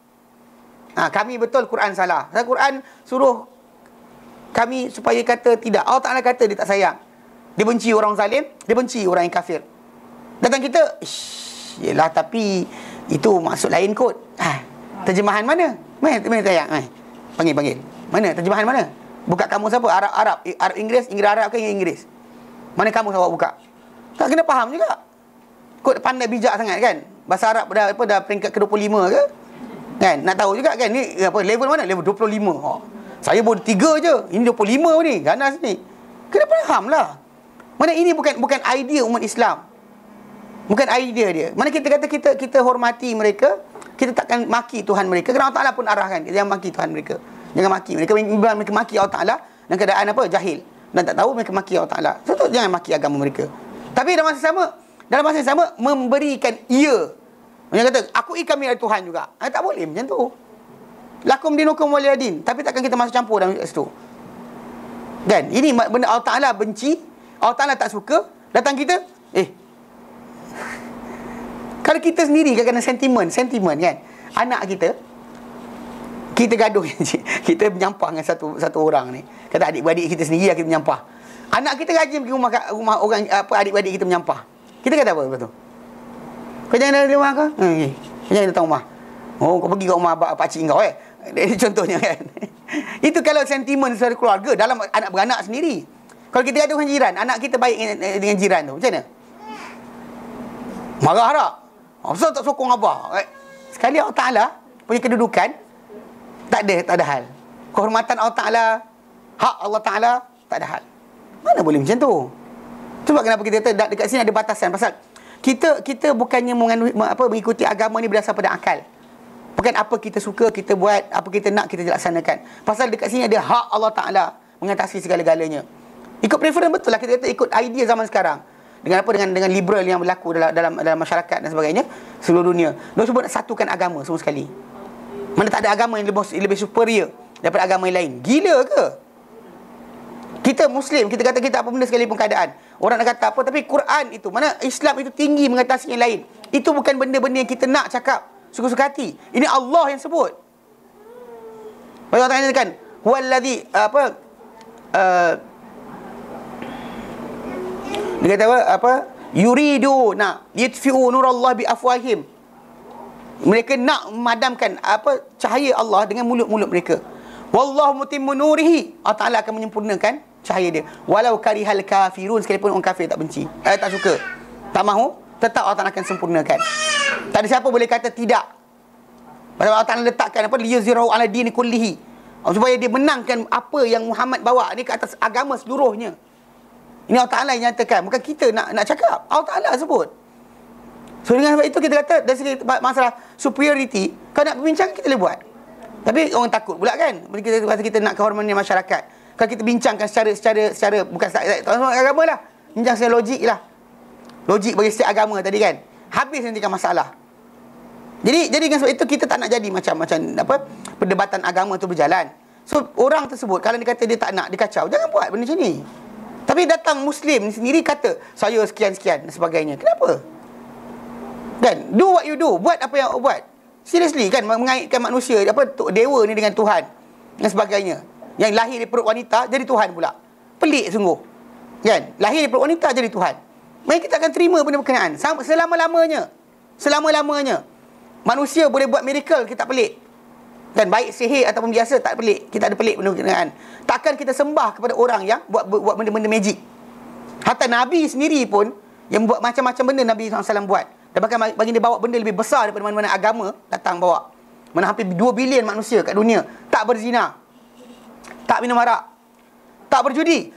Ha, kami betul Quran salah. Dan Quran suruh kami supaya kata tidak. Allah Ta'ala kata dia tak sayang. Dia benci orang zalim, dia benci orang yang kafir. Datang kita, ish, yelah tapi itu maksud lain kot. Ha, terjemahan mana? Mana mana sayang? Ha, panggil panggil. Mana terjemahan mana? Buka kamus apa? Arab Arab, Arab Inggeris, Inggeris Arab ke Inggeris? Mana kamus awak buka? Tak kena faham juga. Kod pandai bijak sangat kan? Bahasa Arab dah apa dah peringkat ke dua puluh lima ke? Kan? Nak tahu juga kan ni apa level mana? Level dua puluh lima. Oh. Saya baru tiga je. Ini dua puluh lima ni. Ganas ni. Kena fahamlah. Mana ini bukan bukan idea umat Islam. Bukan idea dia. Mana kita kata kita kita hormati mereka, kita takkan maki Tuhan mereka. Kerana Allah Ta'ala pun arahkan jangan maki Tuhan mereka. Jangan maki mereka. Mereka maki Allah Ta'ala dalam keadaan apa? Jahil. Dan tak tahu mereka maki Allah Ta'ala. So, jangan maki agama mereka. Tapi dalam masa sama, dalam masa yang sama memberikan ia. Dia kata, aku ikan milik Tuhan juga. Ha, tak boleh macam tu. Lakum dinukum waliyadin. Tapi takkan kita masuk campur dalam situ. Kan? Ini benda Allah Ta'ala benci, Allah Ta'ala tak suka, datang kita, eh. Kalau kita sendiri kadang-kadang sentimen, sentimen kan. Anak kita, kita gaduh, kita menyampah dengan satu satu orang ni. Kata adik-beradik kita sendiri lah kita menyampah. Anak kita rajin pergi rumah, rumah orang apa adik-beradik kita menyampah. Kita kata apa lepas tu? Kau jangan dari rumah kau? Hmm, kau jangan datang rumah. Oh, kau pergi ke rumah abang pakcik kau eh. Contohnya kan. Itu kalau sentimen saudara keluarga dalam anak beranak sendiri. Kalau kita gaduh dengan jiran, anak kita baik dengan, dengan jiran tu, macam mana? Marah tak? Asal tak sokong abah? Sekali Allah Ta'ala punya kedudukan, tak ada, tak ada hal. Kehormatan Allah Ta'ala, hak Allah Ta'ala, tak ada hal. Mana boleh macam tu? Sebab kenapa kita kata dekat sini ada batasan. Pasal kita kita bukannya mengandung, apa, mengikuti agama ni berdasar pada akal. Bukan apa kita suka, kita buat, apa kita nak, kita laksanakan. Pasal dekat sini ada hak Allah Ta'ala mengatasi segala-galanya. Ikut preference betul lah, kita kata ikut idea zaman sekarang. Dengan apa? Dengan dengan liberal yang berlaku dalam dalam, dalam masyarakat dan sebagainya seluruh dunia. Dia sebut nak satukan agama semua sekali. Mana tak ada agama yang lebih, lebih superior daripada agama yang lain. Gila ke? Kita Muslim, kita kata kita apa benda sekalipun keadaan. Orang nak kata apa, tapi Quran itu, mana Islam itu tinggi mengatasi yang lain. Itu bukan benda-benda yang kita nak cakap suka-suka hati. Ini Allah yang sebut. Allah Ta'ala katakan, huwallazi apa uh, dia kata apa? apa? Yuridu na yutfi'u nurallah bi afwahim. Mereka nak memadamkan apa cahaya Allah dengan mulut-mulut mereka. Wallahu mutimmu nurihi. Allah Ta'ala akan menyempurnakan cahaya dia. Walau karihal kafirun, sekalipun orang kafir tak benci, eh, tak suka, tak mahu, tetap Allah Ta'ala akan sempurnakan. Tak ada siapa boleh kata tidak. Pasal Allah Ta'ala letakkan apa? Liyuzhirahu ala dini kullihi. Supaya dia menangkan apa yang Muhammad bawa ni ke atas agama seluruhnya. Ini Allah Ta'ala yang nyatakan, bukan kita nak nak cakap. Allah Ta'ala sebut. So dengan sebab itu kita kata dari segi masalah superiority, kalau nak berbincang kita boleh buat. Tapi orang takut pula kan. Kita kata kita nak kehormatan masyarakat. Kalau kita bincangkan secara secara secara bukan secara agama lah, bincang secara logik lah. Logik bagi setiap agama tadi kan. Habis nanti kan masalah. Jadi jadi dengan sebab itu kita tak nak jadi macam macam apa perdebatan agama tu berjalan. So orang tersebut kalau dia kata dia tak nak, dia kacau, jangan buat benda macam ni. Tapi datang Muslim sendiri kata saya sekian-sekian dan sebagainya. Kenapa? Kan? Do what you do. Buat apa yang buat. Seriously kan, mengaitkan manusia apa dewa ni dengan Tuhan dan sebagainya. Yang lahir di perut wanita jadi Tuhan pula. Pelik sungguh. Kan? Lahir di perut wanita jadi Tuhan. Mari kita akan terima benda berkenaan selama-lamanya. Selama-lamanya. Manusia boleh buat miracle, kita tak pelik. Kan, baik sihir ataupun biasa tak pelik. Kita ada pelik benda berkenaan. Takkan kita sembah kepada orang yang buat buat benda-benda magic. Hatta Nabi sendiri pun yang buat macam-macam benda Nabi sallallahu alaihi wasallam buat. Dan bahkan bagi dia bawa benda lebih besar daripada mana-mana agama datang bawa. Mana hampir dua bilion manusia kat dunia tak berzina, tak minum arak, tak berjudi.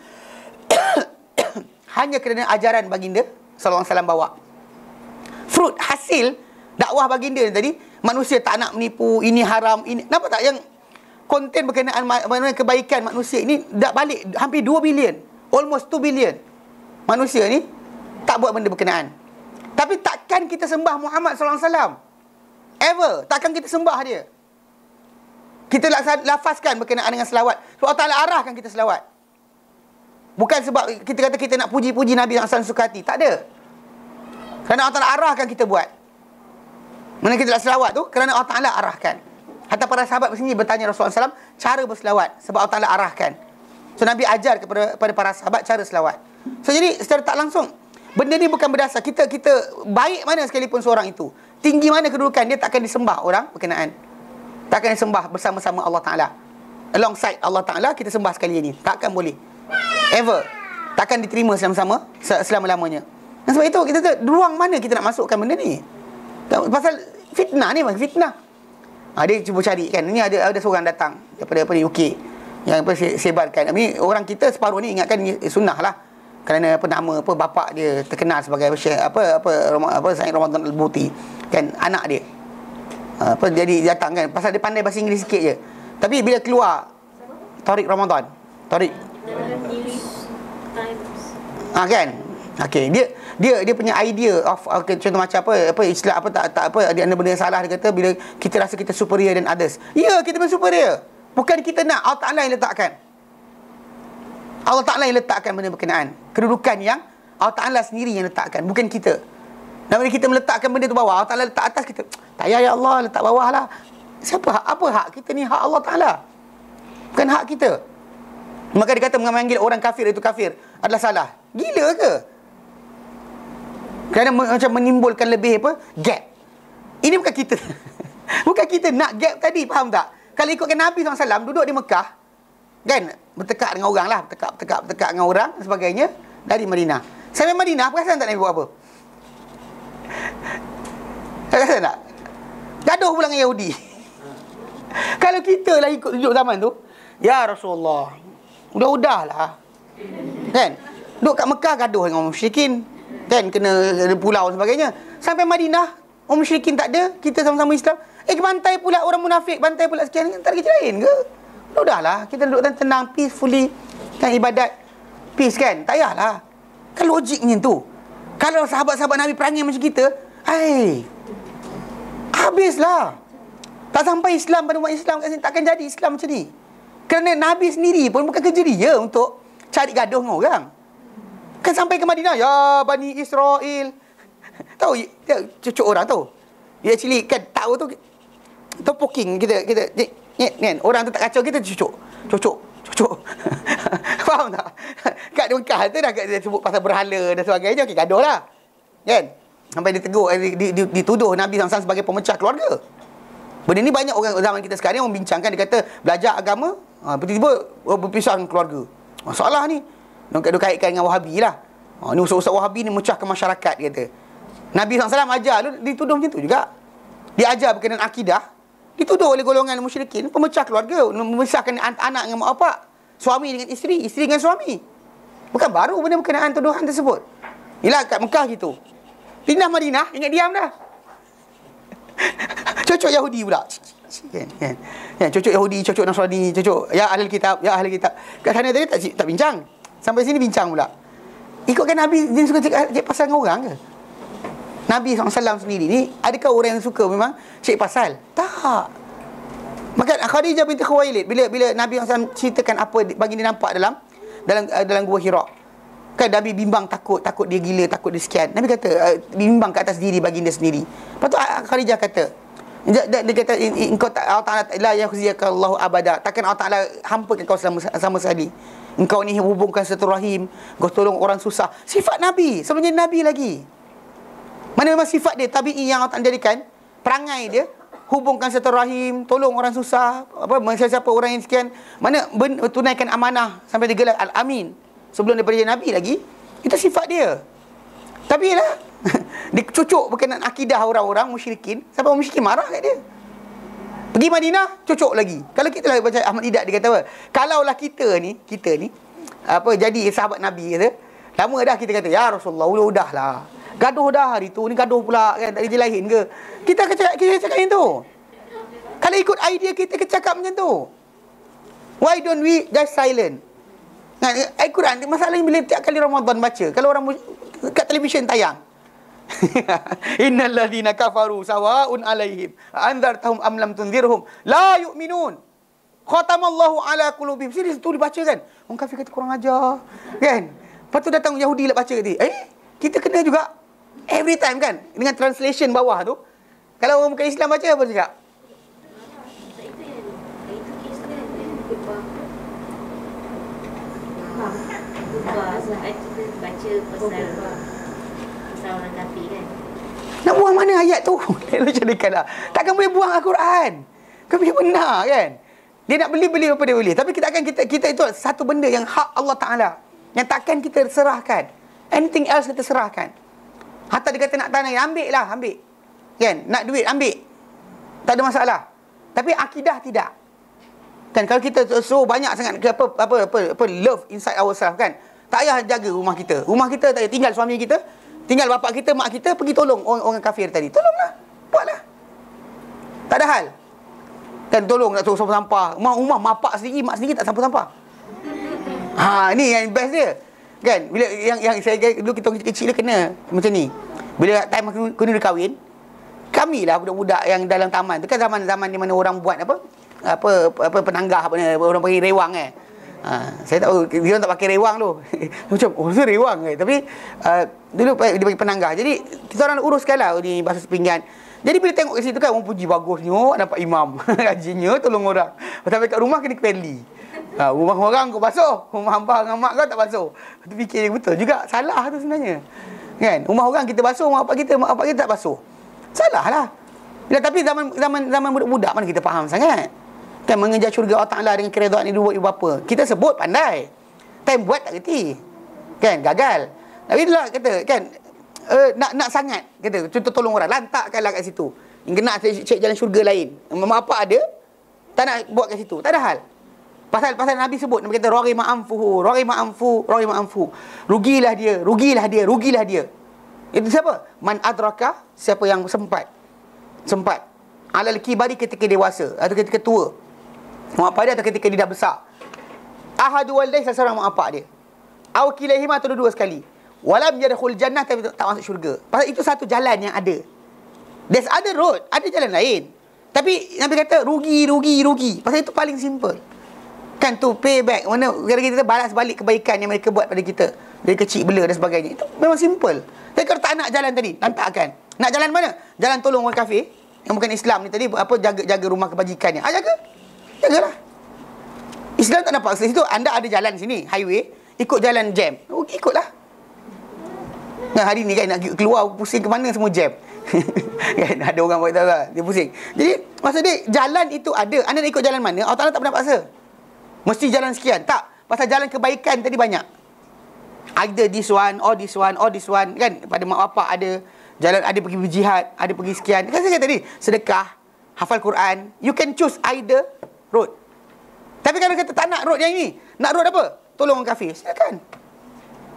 Hanya kerana ajaran baginda sallallahu alaihi wasallam bawa. Fruit hasil dakwah baginda tadi, manusia tak nak menipu, ini haram, ini nampak tak yang konten berkenaan mana kebaikan manusia ini dah balik hampir dua bilion, almost two billion manusia ni tak buat benda berkenaan. Tapi takkan kita sembah Muhammad sallallahu alaihi wasallam. Ever. Takkan kita sembah dia. Kita lafazkan berkenaan dengan selawat. Sebab Allah Ta'ala arahkan kita selawat. Bukan sebab kita kata kita nak puji-puji Nabi sallallahu alaihi wasallam suka hati. Tak ada. Kerana Allah Ta'ala arahkan kita buat. Mana kita nak selawat tu, kerana Allah Ta'ala arahkan. Hatta para sahabat sendiri bertanya Rasulullah sallallahu alaihi wasallam cara berselawat. Sebab Allah Ta'ala arahkan. So Nabi ajar kepada, kepada para sahabat cara selawat. So jadi secara tak langsung, benda ni bukan berdasar kita kita baik mana sekalipun seorang itu, tinggi mana kedudukan dia, takkan disembah orang berkenaan. Takkan disembah bersama-sama Allah Ta'ala. Alongside Allah Ta'ala kita sembah sekali ini. Takkan boleh. Ever. Takkan diterima selama-sama selama-lamanya. Dan sebab itu kita tu ruang mana kita nak masukkan benda ni. Pasal fitnah ni, fitnah. Ha, dia cuba cari kan. Ni ada ada seorang datang daripada daripada U K yang apa sebarkan. Ini orang kita separuh ni ingatkan sunnah lah. Kerana apa nama apa bapa dia terkenal sebagai apa apa apa Said Ramadan Al-Buti kan, anak dia apa jadi datang kan pasal dia pandai bahasa Inggeris sikit je, tapi bila keluar Tariq Ramadan Tariq ah kan okey dia dia dia punya idea of okay, contoh macam apa apa istilah apa tak tak apa dia ada benda yang salah, dia kata bila kita rasa kita superior than others. Ya, kita memang superior, bukan kita nak, Allah Ta'ala yang letakkan. Allah Ta'ala yang letakkan benda berkenaan. Kedudukan yang Allah Ta'ala sendiri yang letakkan, bukan kita. Dan bila kita meletakkan benda tu bawah, Allah Ta'ala letak atas, kita tak payah ya Allah letak bawah lah. Siapa hak? Apa hak kita ni? Hak Allah Ta'ala, bukan hak kita. Maka dia kata memanggil orang kafir itu kafir adalah salah. Gila ke? Kerana macam menimbulkan lebih apa? Gap. Ini bukan kita. Bukan kita nak gap tadi, faham tak? Kalau ikutkan Nabi sallallahu alaihi wasallam duduk di Mekah kan, bertekak dengan orang lah, bertekak, bertekak, bertekak dengan orang dan sebagainya dari Madinah. Sampai Madinah, perasan tak Nabi buat apa? Perasan tak? Gaduh pula dengan Yahudi. Kalau kita lah ikut tunjuk zaman tu, ya Rasulullah, udah-udahlah. Kan? Duduk kat Mekah gaduh dengan orang musyrikin. Kan? Kena pulau dan sebagainya. Sampai Madinah, orang musyrikin tak ada, kita sama-sama Islam. Eh, bantai pula orang munafik, bantai pula sekian. Tak ada kerja lain ke? Udahlah, kita duduk tenang, peacefully kan, ibadat peace kan. Tak payahlah. Kan logiknya tu. Kalau sahabat-sahabat Nabi perangai macam kita, hai, habislah. Tak sampai Islam pada umat Islam kat sini, takkan jadi Islam macam ni. Kerana Nabi sendiri pun bukan kerja dia untuk cari gaduh dengan orang. Kan sampai ke Madinah, ya Bani Israel. Tahu dia cucuk orang tu. Dia actually kan tahu tu tu poking kita kita ni kan, orang tu tak kacau kita cucuk. Cucuk, cucuk. Faham tak? Kat Mekah tu dah dia sebut pasal berhala dan sebagainya, okey gaduh lah. Kan? Sampai ditegur, dituduh Nabi sallallahu alaihi wasallam sebagai pemecah keluarga. Benda ni banyak orang zaman kita sekarang yang membincangkan, dia kata belajar agama, ha, tiba-tiba berpisah dengan keluarga. Masalah ni. Nak kaitkan dengan Wahabi lah. Ha, ni ustaz-ustaz Wahabi ni memecahkan masyarakat, dia kata. Nabi sallallahu alaihi wasallam ajar, lu dituduh macam tu juga. Dia ajar berkenaan akidah, dituduh oleh golongan musyrikin pemecah keluarga, memisahkan anak dengan mak bapak, suami dengan isteri, isteri dengan suami. Bukan baru benda berkenaan tuduhan tersebut. Yalah kat Mekah gitu. Pindah Madinah, ingat diam dah. Cucuk cocok Yahudi pula. Kan, kan. Kan, cocok Yahudi, cocok Nasrani, cocok ya ahli kitab, ya ahli kitab. Kat sana tadi tak tak bincang. Sampai sini bincang pula. Ikutkan Nabi dia suka cek, cek pasal dengan orang ke? Nabi sallallahu alaihi wasallam sendiri ni, adakah orang yang suka memang cek pasal? Tak. Maka Khadijah binti Khuwailid bila bila Nabi sallallahu alaihi wasallam ceritakan apa bagi dia nampak dalam dalam dalam gua Hira. Kan Nabi bimbang, takut, takut dia gila, takut dia sekian. Nabi kata uh, bimbang ke atas diri baginda sendiri. Lepas tu Khadijah kata, dia, dia kata engkau tak, Allah Taala la yakhziyaka Allahu abada. Takkan Allah Taala hampakan kau sama, sama sekali. Engkau ni hubungkan silaturahim, kau tolong orang susah. Sifat Nabi, sebelum jadi Nabi lagi. Mana memang sifat dia tabi'i yang Allah Taala jadikan perangai dia, hubungkan silaturahim, tolong orang susah, apa siapa orang yang sekian, mana ben, tunaikan amanah sampai digelar Al-Amin. Sebelum daripada jadi Nabi lagi, itu sifat dia. Tapi lah dia cucuk berkenaan akidah orang-orang musyrikin, sampai orang musyrikin marah kat dia. Pergi Madinah, cucuk lagi. Kalau kita lah baca Ahmad Didat, dia kata apa? Kalaulah kita ni, kita ni apa jadi sahabat Nabi kata, lama dah kita kata, ya Rasulullah, udahlah. Gaduh dah hari tu, ni gaduh pula kan, tak dijelahin ke? Kita akan cakap, kita cakap macam tu. Kalau ikut idea kita, kita cakap macam tu. Why don't we just silent? Nah, Al-Quran, masalahnya bila tiap kali Ramadan baca, kalau orang kat televisyen tayang, innal ladzina kafaru sawa'un 'alaihim anzartahum am lam tunzirhum la yu'minun khatamallahu ala qulubihim. Sini tu dibaca kan, orang kafir kata kurang ajar kan. Lepas tu datang Yahudi nak baca dia, eh kita kena juga every time kan dengan translation bawah tu. Kalau orang bukan Islam baca apa cakap? Baca pasal pasal orang kafir kan. Nak buang mana ayat tu? Lalu cakaplah. Takkan boleh buang Al-Quran. Kau biar benar kan? Dia nak beli-beli apa dia boleh. Tapi kita akan kita kita itu satu benda yang hak Allah Taala. Yang takkan kita serahkan. Anything else kita serahkan. Hatta dia kata nak tanah, ambil lah, ambil. Kan? Nak duit, ambil. Tak ada masalah. Tapi akidah tidak. Kan kalau kita so banyak sangat ke apa apa apa, apa love inside ourselves kan. Tak payah jaga rumah kita. Rumah kita tak payah tinggal suami kita, tinggal bapak kita, mak kita, pergi tolong orang, orang kafir tadi. Tolonglah. Buatlah. Tak ada hal. Kan tolong nak sapu sampah. Rumah rumah mapak sendiri, mak sendiri tak sapu sampah. Ha, ni yang best dia. Kan bila yang yang saya dulu kita kecil dia kena macam ni. Bila time aku kena kahwin, kamilah budak-budak yang dalam taman tu kan zaman-zaman di mana orang buat apa? apa apa penanggah apa orang panggil rewang eh. Ha, saya tak tahu dia tak pakai rewang tu. Macam oh tu rewang eh. Tapi uh, dulu dia bagi penanggah. Jadi kita orang uruskanlah ni basuh pinggan. Jadi bila tengok kat situ kan orang puji bagusnya dapat imam. Rajinnya tolong orang. Sampai kat rumah kena kepeli. Ha, rumah orang kau basuh, rumah abang dengan mak kau tak basuh. Tu fikir betul juga salah tu sebenarnya. Kan? Rumah orang kita basuh, mak bapak kita, mak bapak kita tak basuh. Salahlah. Bila tapi zaman zaman zaman budak-budak mana kita faham sangat. Kan mengejar syurga Allah Taala dengan keredaan ibu ibu bapa. Kita sebut pandai. Time buat tak reti. Kan gagal. Tapi dia kata kan uh, nak nak sangat kata contoh tolong orang lantakkanlah kat situ. Hingga nak cek jalan syurga lain. Mak apa ada tak nak buat kat situ. Tak ada hal. Pasal pasal Nabi sebut Nabi kata raghima anfuhu, raghima anfu, raghima anfu. Rugilah dia, rugilah dia, rugilah dia. Itu siapa? Man adraka, siapa yang sempat. Sempat. Alal kibari ketika dewasa atau ketika tua. Mak apa dia atau ketika dia dah besar. Ahadu walidai seseorang mak apa dia. Aw kilaihima atau dua sekali. Walam yadkhul jannah tapi tak masuk syurga. Pasal itu satu jalan yang ada. There's other road, ada jalan lain. Tapi Nabi kata rugi, rugi, rugi. Pasal itu paling simple. Kan tu payback. Mana gara-gara kita balas balik kebaikan yang mereka buat pada kita. Dari kecil bela dan sebagainya. Itu memang simple. Tapi kalau tak nak jalan tadi, lantakkan. Nak jalan mana? Jalan tolong orang kafir yang bukan Islam ni tadi apa jaga jaga rumah kebajikannya. Ah jaga. Jagalah. Islam tak nampak kat situ. Anda ada jalan sini, highway, ikut jalan jam. Oh, ikutlah. Nah, hari ni kan nak keluar pusing ke mana semua jam. Kan ada orang buat tahu lah, dia pusing. Jadi maksud dia jalan itu ada. Anda nak ikut jalan mana? Allah Taala tak pernah paksa. Mesti jalan sekian. Tak. Pasal jalan kebaikan tadi banyak. Either this one or this one or this one kan. Pada mak bapak ada jalan, ada pergi berjihad, ada pergi sekian. Kan saya kata tadi, sedekah, hafal Quran. You can choose either road. Tapi kalau kata tak nak road yang ini, nak road apa? Tolong orang kafir. Silakan.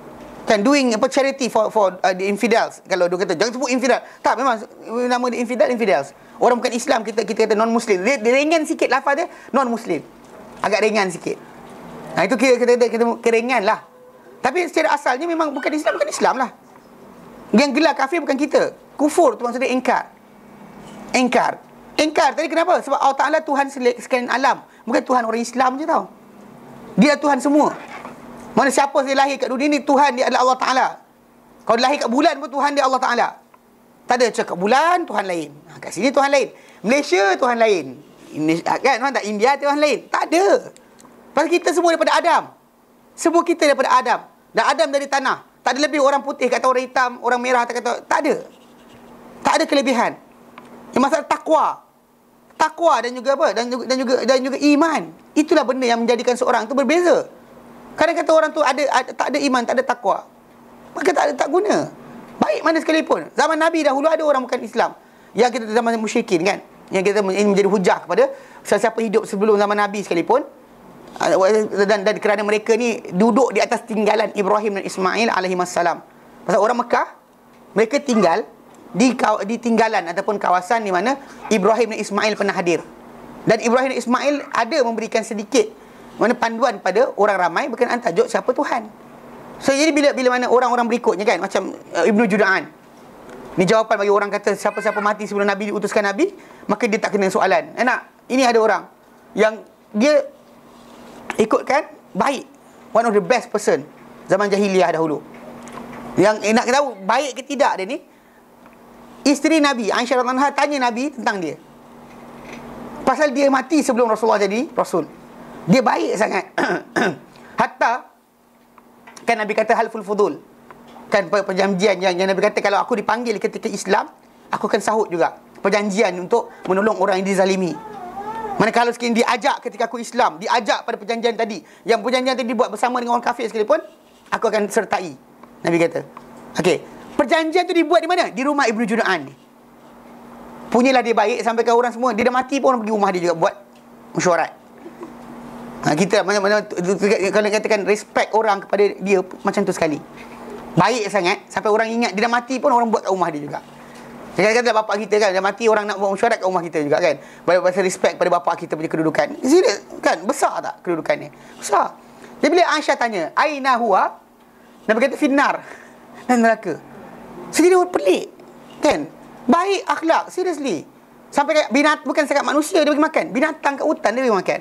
Kan doing apa charity for for uh, the infidels. Kalau dia kata jangan sebut infidel. Tak, memang nama dia infidel, infidels. Orang bukan Islam kita kita kata non muslim. Dia, dia ringan sikit lafaz dia non muslim. Agak ringan sikit. Nah itu kita kita kita, kita keringan lah. Tapi secara asalnya memang bukan Islam, bukan Islam lah. Yang gelar kafir bukan kita. Kufur tu maksudnya ingkar. Ingkar. Ingkar tadi kenapa? Sebab Allah Ta'ala Tuhan sekalian alam. Bukan Tuhan orang Islam je tau. Dia Tuhan semua. Mana siapa yang lahir kat dunia ni, Tuhan dia adalah Allah Ta'ala. Kalau lahir kat bulan pun Tuhan dia Allah Ta'ala. Tak ada cakap bulan, Tuhan lain. Ha, kat sini Tuhan lain. Malaysia, Tuhan lain. Indonesia, kan? Tak, India, Tuhan lain. Tak ada. Pasal kita semua daripada Adam. Semua kita daripada Adam. Dan Adam dari tanah. Tak ada lebih orang putih kata orang hitam, orang merah kata. Tak ada. Tak ada kelebihan. Yang masalah takwa. Takwa dan juga apa? Dan juga, dan juga, dan juga iman. Itulah benda yang menjadikan seorang tu berbeza. Kadang kata orang tu ada, ada tak ada iman, tak ada takwa, maka tak ada, tak guna. Baik mana sekalipun. Zaman Nabi dahulu ada orang bukan Islam. Yang kita zaman musyrikin kan. Yang kita ini menjadi hujah kepada siapa hidup sebelum zaman Nabi sekalipun. Dan, dan kerana mereka ni duduk di atas tinggalan Ibrahim dan Ismail alaihissalam. Pasal orang Mekah, mereka tinggal di, di tinggalan ataupun kawasan di mana Ibrahim dan Ismail pernah hadir. Dan Ibrahim dan Ismail ada memberikan sedikit mana panduan pada orang ramai berkenaan tajuk siapa Tuhan. So jadi bila bila mana orang-orang berikutnya kan, macam uh, Ibnu Juda'an. Ni jawapan bagi orang kata siapa-siapa mati sebelum Nabi diutuskan Nabi, maka dia tak kena soalan. Enak, ini ada orang yang dia ikutkan baik, one of the best person zaman jahiliah dahulu. Yang nak tahu baik ke tidak dia ni, isteri Nabi Aisyah radhiyallahu anha tanya Nabi tentang dia. Pasal dia mati sebelum Rasulullah jadi Rasul. Dia baik sangat. Hatta kan Nabi kata halful fudul. Kan perjanjian yang, yang Nabi kata kalau aku dipanggil ketika Islam, aku akan sahut juga. Perjanjian untuk menolong orang yang dizalimi. Manakala sekiranya diajak ketika aku Islam, diajak pada perjanjian tadi, yang perjanjian tadi dibuat bersama dengan orang kafir sekalipun, aku akan sertai. Nabi kata. Okey, perjanjian tu dibuat di mana? Di rumah Ibnu Juda'an ni. Punyalah dia baik sampai ke orang semua. Dia dah mati pun orang pergi rumah dia juga buat mesyuarat. Ha, kita mana-mana kalau katakan respect orang kepada dia macam tu sekali. Baik sangat sampai orang ingat dia dah mati pun orang buat kat rumah dia juga. Kadang-kadang bapak kita kan dah mati, orang nak buat mesyuarat kat rumah kita juga kan. Pasal respect pada bapak kita punya kedudukan. Serius kan? Besar tak kedudukannya? Besar. Jadi bila Aisyah tanya, aina huwa? Nabi kata finnar. Dan neraka. Jadi dia pelik. Kan? Baik akhlak, seriously. Sampai binat bukan sekat manusia dia bagi makan, binatang kat hutan dia bagi makan.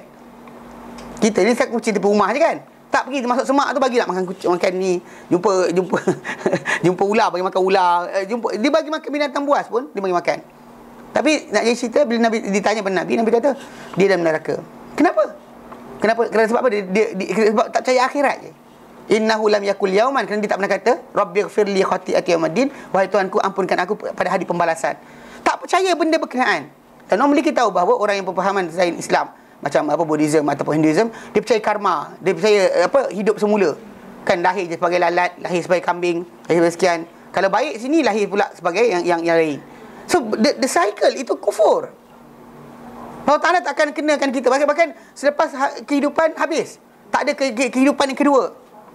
Kita ni sekat kucing tepi rumah je kan. Tak pergi masuk semak tu bagi nak makan kucing, makan ni, jumpa jumpa jumpa ular bagi makan ular, eh, jumpa dia bagi makan binatang buas pun dia bagi makan. Tapi nak jadi cerita bila Nabi ditanya pada Nabi, Nabi kata dia dalam neraka. Kenapa? Kenapa? Kerana sebab apa? Dia, dia, dia sebab tak percaya akhirat je. Innahu lam yakul yauman, kerana dia tak pernah kata rabbighfirli khati'ati yaumiddin, wahai Tuhanku ampunkan aku pada hari pembalasan. Tak percaya benda berkenaan. Dan normally kita tahu bahawa orang yang berpahaman selain Islam macam apa Buddhism ataupun Hinduism, dia percaya karma, dia percaya apa hidup semula. Kan lahir je sebagai lalat, lahir sebagai kambing, lahir sebagai sekian. Kalau baik sini lahir pula sebagai yang yang yang lain. So the, the cycle itu kufur. Allah Ta'ala tak akan kenakan kita. Bahkan, bahkan selepas ha, kehidupan habis, tak ada ke, ke, kehidupan yang kedua.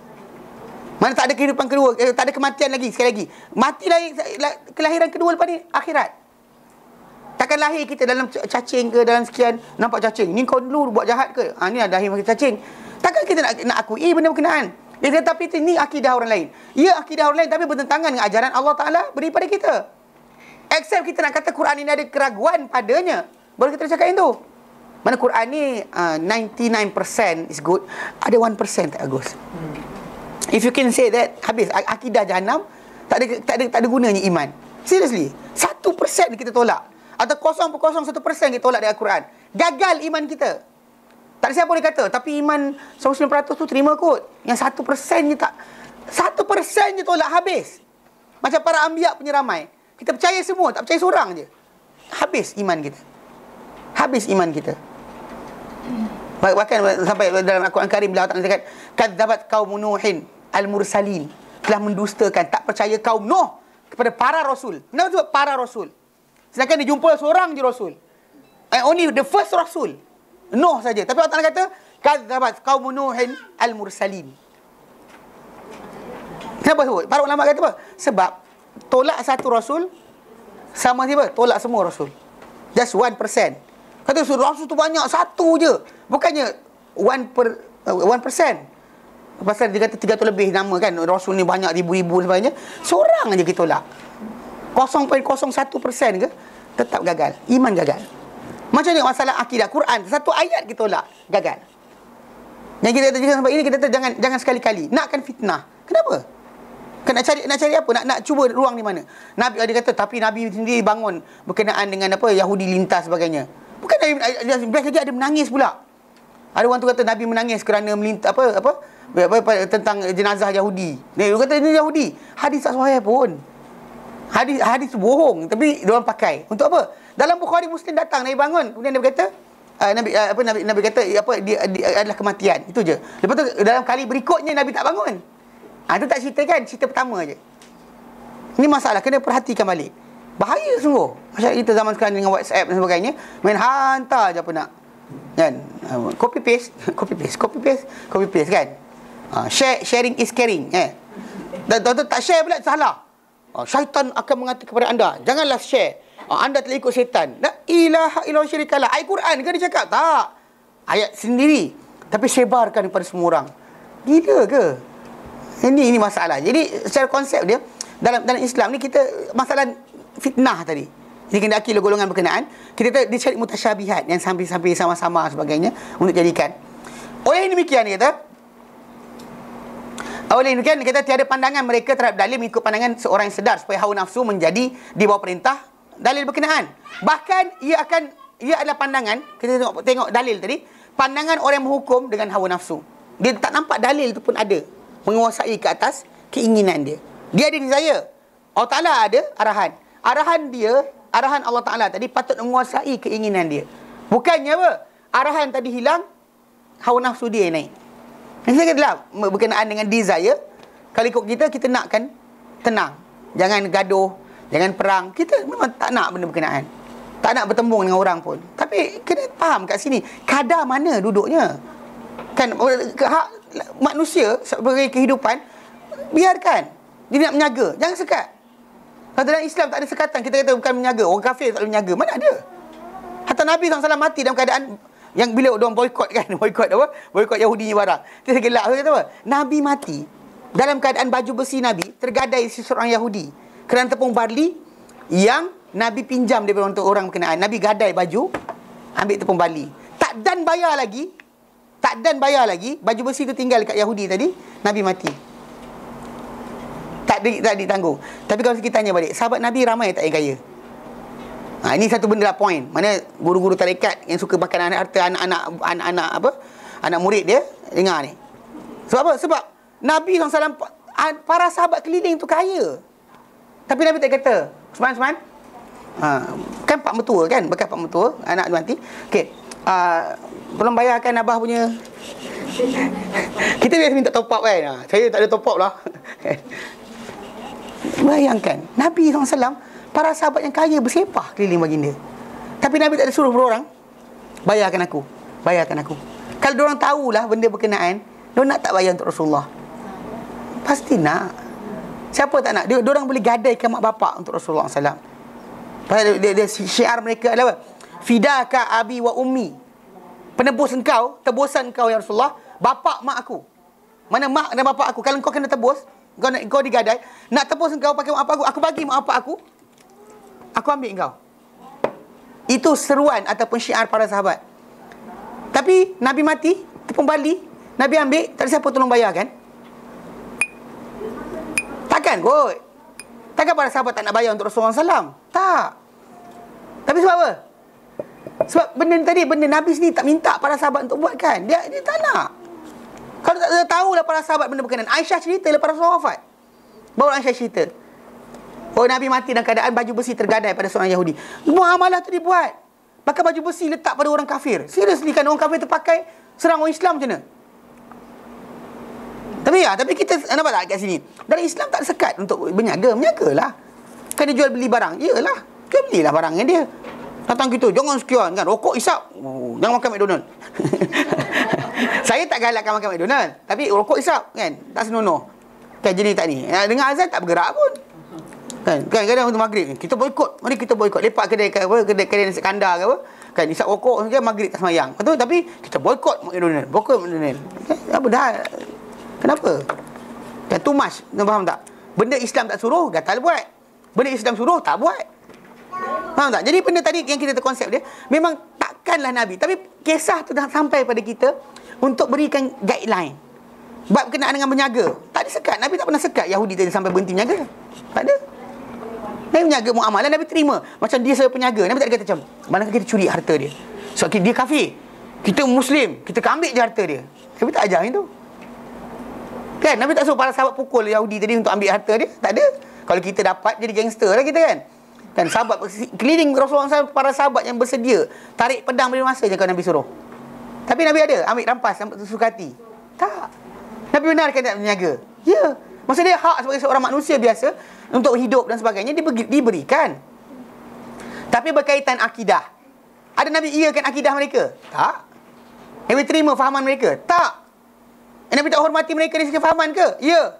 Mana tak ada kehidupan kedua, eh, tak ada kematian lagi. Sekali lagi, mati lahir, kelahiran kedua lepas ni akhirat. Takkan lahir kita dalam cacing ke, dalam sekian, nampak cacing, ni kau dulu buat jahat ke? Ha, ni ada lahir makin cacing. Takkan kita nak, nak akui benda berkenaan. Ya, tetapi itu, ni akidah orang lain. Ya, akidah orang lain tapi bertentangan dengan ajaran Allah Ta'ala beri pada kita. Except kita nak kata Quran ini ada keraguan padanya, baru kita cakap itu. Mana Quran ni uh, ninety-nine percent is good, ada one percent tak bagus. Hmm. If you can say that, habis akidah Jahannam, tak ada tak ada tak ada gunanya iman. Seriously, one percent kita tolak. Atau zero perpuluhan kosong satu persen kita tolak dari Al-Quran. Gagal iman kita. Tak ada siapa boleh kata, tapi iman sembilan puluh sembilan peratus tu terima kot. Yang one percent je tak. one percent je tolak, habis. Macam para anbiya punya ramai. Kita percaya semua, tak percaya seorang je. Habis iman kita. Habis iman kita. Bahkan sampai dalam Al-Quran Karim Allah Ta'ala kata, kadzabat qaum Nuhin al-mursalin, telah mendustakan, tak percaya kaum Nuh kepada para rasul. Kenapa sebab para rasul? Sedangkan dia jumpa seorang je rasul. And only the first rasul, Nuh saja. Tapi Allah Ta'ala kata kadzabat qaum Nuhin al-mursalin. Kenapa sebut? Para ulama kata apa? Sebab tolak satu rasul sama siapa? Tolak semua rasul. Just one percent. Kata rasul tu banyak, satu je. Bukannya one per uh, one percent. Pasal dia kata tiga ratus lebih nama kan, rasul ni banyak ribu-ribu sebagainya. Seorang aja kita tolak. kosong perpuluhan kosong satu persen ke? Tetap gagal. Iman gagal. Macam ni masalah akidah Quran, satu ayat kita tolak, gagal. Yang kita kata sampai ini, kita kata jangan jangan sekali-kali nakkan fitnah. Kenapa? Kan nak cari nak cari apa? Nak nak cuba ruang di mana? Nabi ada kata tapi Nabi sendiri bangun berkenaan dengan apa Yahudi lintas sebagainya. Bukan Nabi best lagi ada menangis pula. Ada orang tu kata Nabi menangis kerana melintas apa apa, apa, apa tentang jenazah Yahudi. Dia kata ini Yahudi. Hadis tak sahih pun. Hadis hadis bohong tapi dia orang pakai. Untuk apa? Dalam Bukhari Muslim datang Nabi bangun, kemudian Nabi kata uh, Nabi uh, apa Nabi Nabi kata apa dia, dia adalah kematian. Itu je. Lepas tu dalam kali berikutnya Nabi tak bangun. Ah, itu tak cerita kan, cerita pertama je. Ini masalah, kena perhatikan balik. Bahaya sungguh. Masyarakat kita zaman sekarang dengan WhatsApp dan sebagainya, main hantar je apa nak. Kan? Uh, copy paste, copy paste, copy paste, copy paste kan. Uh, share, sharing is caring. Eh. Dan tuan-tuan tak share pula salah. Uh, syaitan akan mengatakan kepada anda, janganlah share. Uh, anda telah ikut syaitan. La ilaha illallah syirikalah. Ayat Quran ke dia cakap? Tak. Ayat sendiri. Tapi sebarkan kepada semua orang. Gila ke? Ini ini masalah. Jadi secara konsep dia dalam dalam Islam ni kita masalah fitnah tadi. Jadi kena akil golongan berkenaan, kita dia cari mutasyabihat yang sampai-sampai sama-sama sebagainya untuk jadikan. Oleh demikian dia kata oleh demikian dia kata tiada pandangan mereka terhadap dalil mengikut pandangan seorang yang sedar supaya hawa nafsu menjadi di bawah perintah dalil berkenaan. Bahkan ia akan ia adalah pandangan, kita tengok tengok dalil tadi, pandangan orang yang menghukum dengan hawa nafsu. Dia tak nampak dalil tu pun ada menguasai ke atas keinginan dia. Dia ada desire. Allah Ta'ala ada arahan. Arahan dia, arahan Allah Ta'ala tadi patut menguasai keinginan dia. Bukannya apa? Arahan tadi hilang, hawa nafsu dia naik. Yang saya katalah, berkenaan dengan desire, kalau ikut kita, kita nakkan tenang. Jangan gaduh, jangan perang. Kita memang tak nak benda berkenaan. Tak nak bertembung dengan orang pun. Tapi kena faham kat sini, kadar mana duduknya. Kan hak manusia sebagai kehidupan, biarkan dia nak menyaga, jangan sekat. Kalau dalam Islam tak ada sekatan, kita kata bukan menyaga, orang kafir tak boleh menyaga, mana ada. Hatta Nabi sallallahu alaihi wasallam mati dalam keadaan yang bila orang boikot kan, boikot apa, boikot Yahudi ni barang, dia gelak, dia kata apa, Nabi mati dalam keadaan baju besi Nabi tergadai seseorang Yahudi kerana tepung barli yang Nabi pinjam daripada untuk orang berkenaan. Nabi gadai baju, ambil tepung barli, tak dan bayar lagi. Tak dan bayar lagi, baju besi tu tinggal dekat Yahudi tadi, Nabi mati. Tak di, tak ditanggung. Tapi kalau kita tanya balik, sahabat Nabi ramai tak yang kaya. Ha, ini satu benda lah point. Mana guru-guru tarekat yang suka makan anak harta anak-anak anak-anak apa? Anak murid dia, dengar ni. Sebab apa? Sebab Nabi sallallahu alaihi wasallam, para sahabat keliling tu kaya. Tapi Nabi tak kata, Usman-Usman, ha, kan pak mertua kan, bekas pak mertua, anak tu nanti. Okey. Uh, tolong bayarkan abah punya. Kita biasa minta top up kan. Ha, saya tak ada top up lah. Bayangkan Nabi sallallahu alaihi wasallam, para sahabat yang kaya bersepah keliling baginda. Tapi Nabi tak ada suruh berorang, bayarkan aku, bayarkan aku. Kalau diorang tahulah benda berkenaan, diorang nak tak bayar untuk Rasulullah? Pasti nak. Siapa tak nak? Diorang boleh gadaikan mak bapak untuk Rasulullah sallallahu alaihi wasallam. Dia, dia, syiar mereka adalah apa? Fidaka abi wa ummi. Penebus engkau, tebusan engkau ya Rasulullah, bapak mak aku. Mana mak dan bapak aku? Kalau engkau kena tebus, engkau nak engkau digadai, nak tebus engkau pakai mak bapak aku, aku bagi mak bapak aku, aku ambil engkau. Itu seruan ataupun syiar para sahabat. Tapi Nabi mati, tepung bali, Nabi ambil, tak ada siapa tolong bayar kan? Takkan kot. Takkan para sahabat tak nak bayar untuk Rasulullah sallallahu alaihi wasallam? Tak. Tapi sebab apa? Sebab benda ni tadi, benda Nabi sendiri tak minta para sahabat untuk buat kan. Dia dia tak nak. Kalau tak, tak tahulah para sahabat benda berkenaan. Aisyah cerita lepas Rasulullah wafat. Baru Aisyah cerita. Oh, Nabi mati dalam keadaan baju besi tergadai pada seorang Yahudi. Muamalah tu dibuat. Pakai baju besi letak pada orang kafir. Seriously kan orang kafir terpakai serang orang Islam macam mana? Tapi ya, tapi kita nampak tak kat sini? Dalam Islam tak sekat untuk berniaga. Berniagalah. Kan dia jual beli barang. Iyalah. Jual belilah barangnya dia. Datang kita, jangan sekian kan, rokok isap, oh, jangan makan McDonald. Saya tak galakkan makan McDonald, tapi rokok isap kan, tak senonoh. Kan jenis tak ni. Dengar azan tak bergerak pun. Kan, kan kadang untuk maghrib kita boikot. Mari kita boikot. Lepak kedai apa, kedai kedai nasi kandar ke apa. Kan isap rokok saja maghrib tak semayang. Betul, tapi kita boikot McDonald. Boikot McDonald. Apa dah? Kenapa? Kan too much. Kau faham tak? Benda Islam tak suruh, gatal buat. Benda Islam suruh, tak buat. Faham tak? Jadi benda tadi yang kita terkonsep dia, memang takkanlah Nabi. Tapi kisah tu dah sampai pada kita untuk berikan guideline. Bab berkenaan dengan berniaga. Tak ada sekat. Nabi tak pernah sekat Yahudi tadi sampai berhenti berniaga. Tak ada. Nabi berniaga muamalah, Nabi terima. Macam dia sebagai peniaga. Nabi tak ada kata macam, manakah kita curi harta dia. Sebab dia kafir. Kita Muslim. Kita ambil je harta dia. Nabi tak ajar itu. Kan? Nabi tak suruh para sahabat pukul Yahudi tadi untuk ambil harta dia. Tak ada. Kalau kita dapat, jadi gangster lah kita kan. Kan sahabat keliling Rasulullah sallallahu alaihi wasallam, para sahabat yang bersedia tarik pedang bila masa je kalau Nabi suruh. Tapi Nabi ada ambil rampas, ambil suka hati. Tak. Nabi benarkan tak berniaga. Ya. Maksud dia hak sebagai seorang manusia biasa untuk hidup dan sebagainya diberi, diberikan. Tapi berkaitan akidah, ada Nabi iakan akidah mereka? Tak. Nabi terima fahaman mereka? Tak. Nabi tak hormati mereka dari segi fahaman ke? Ya.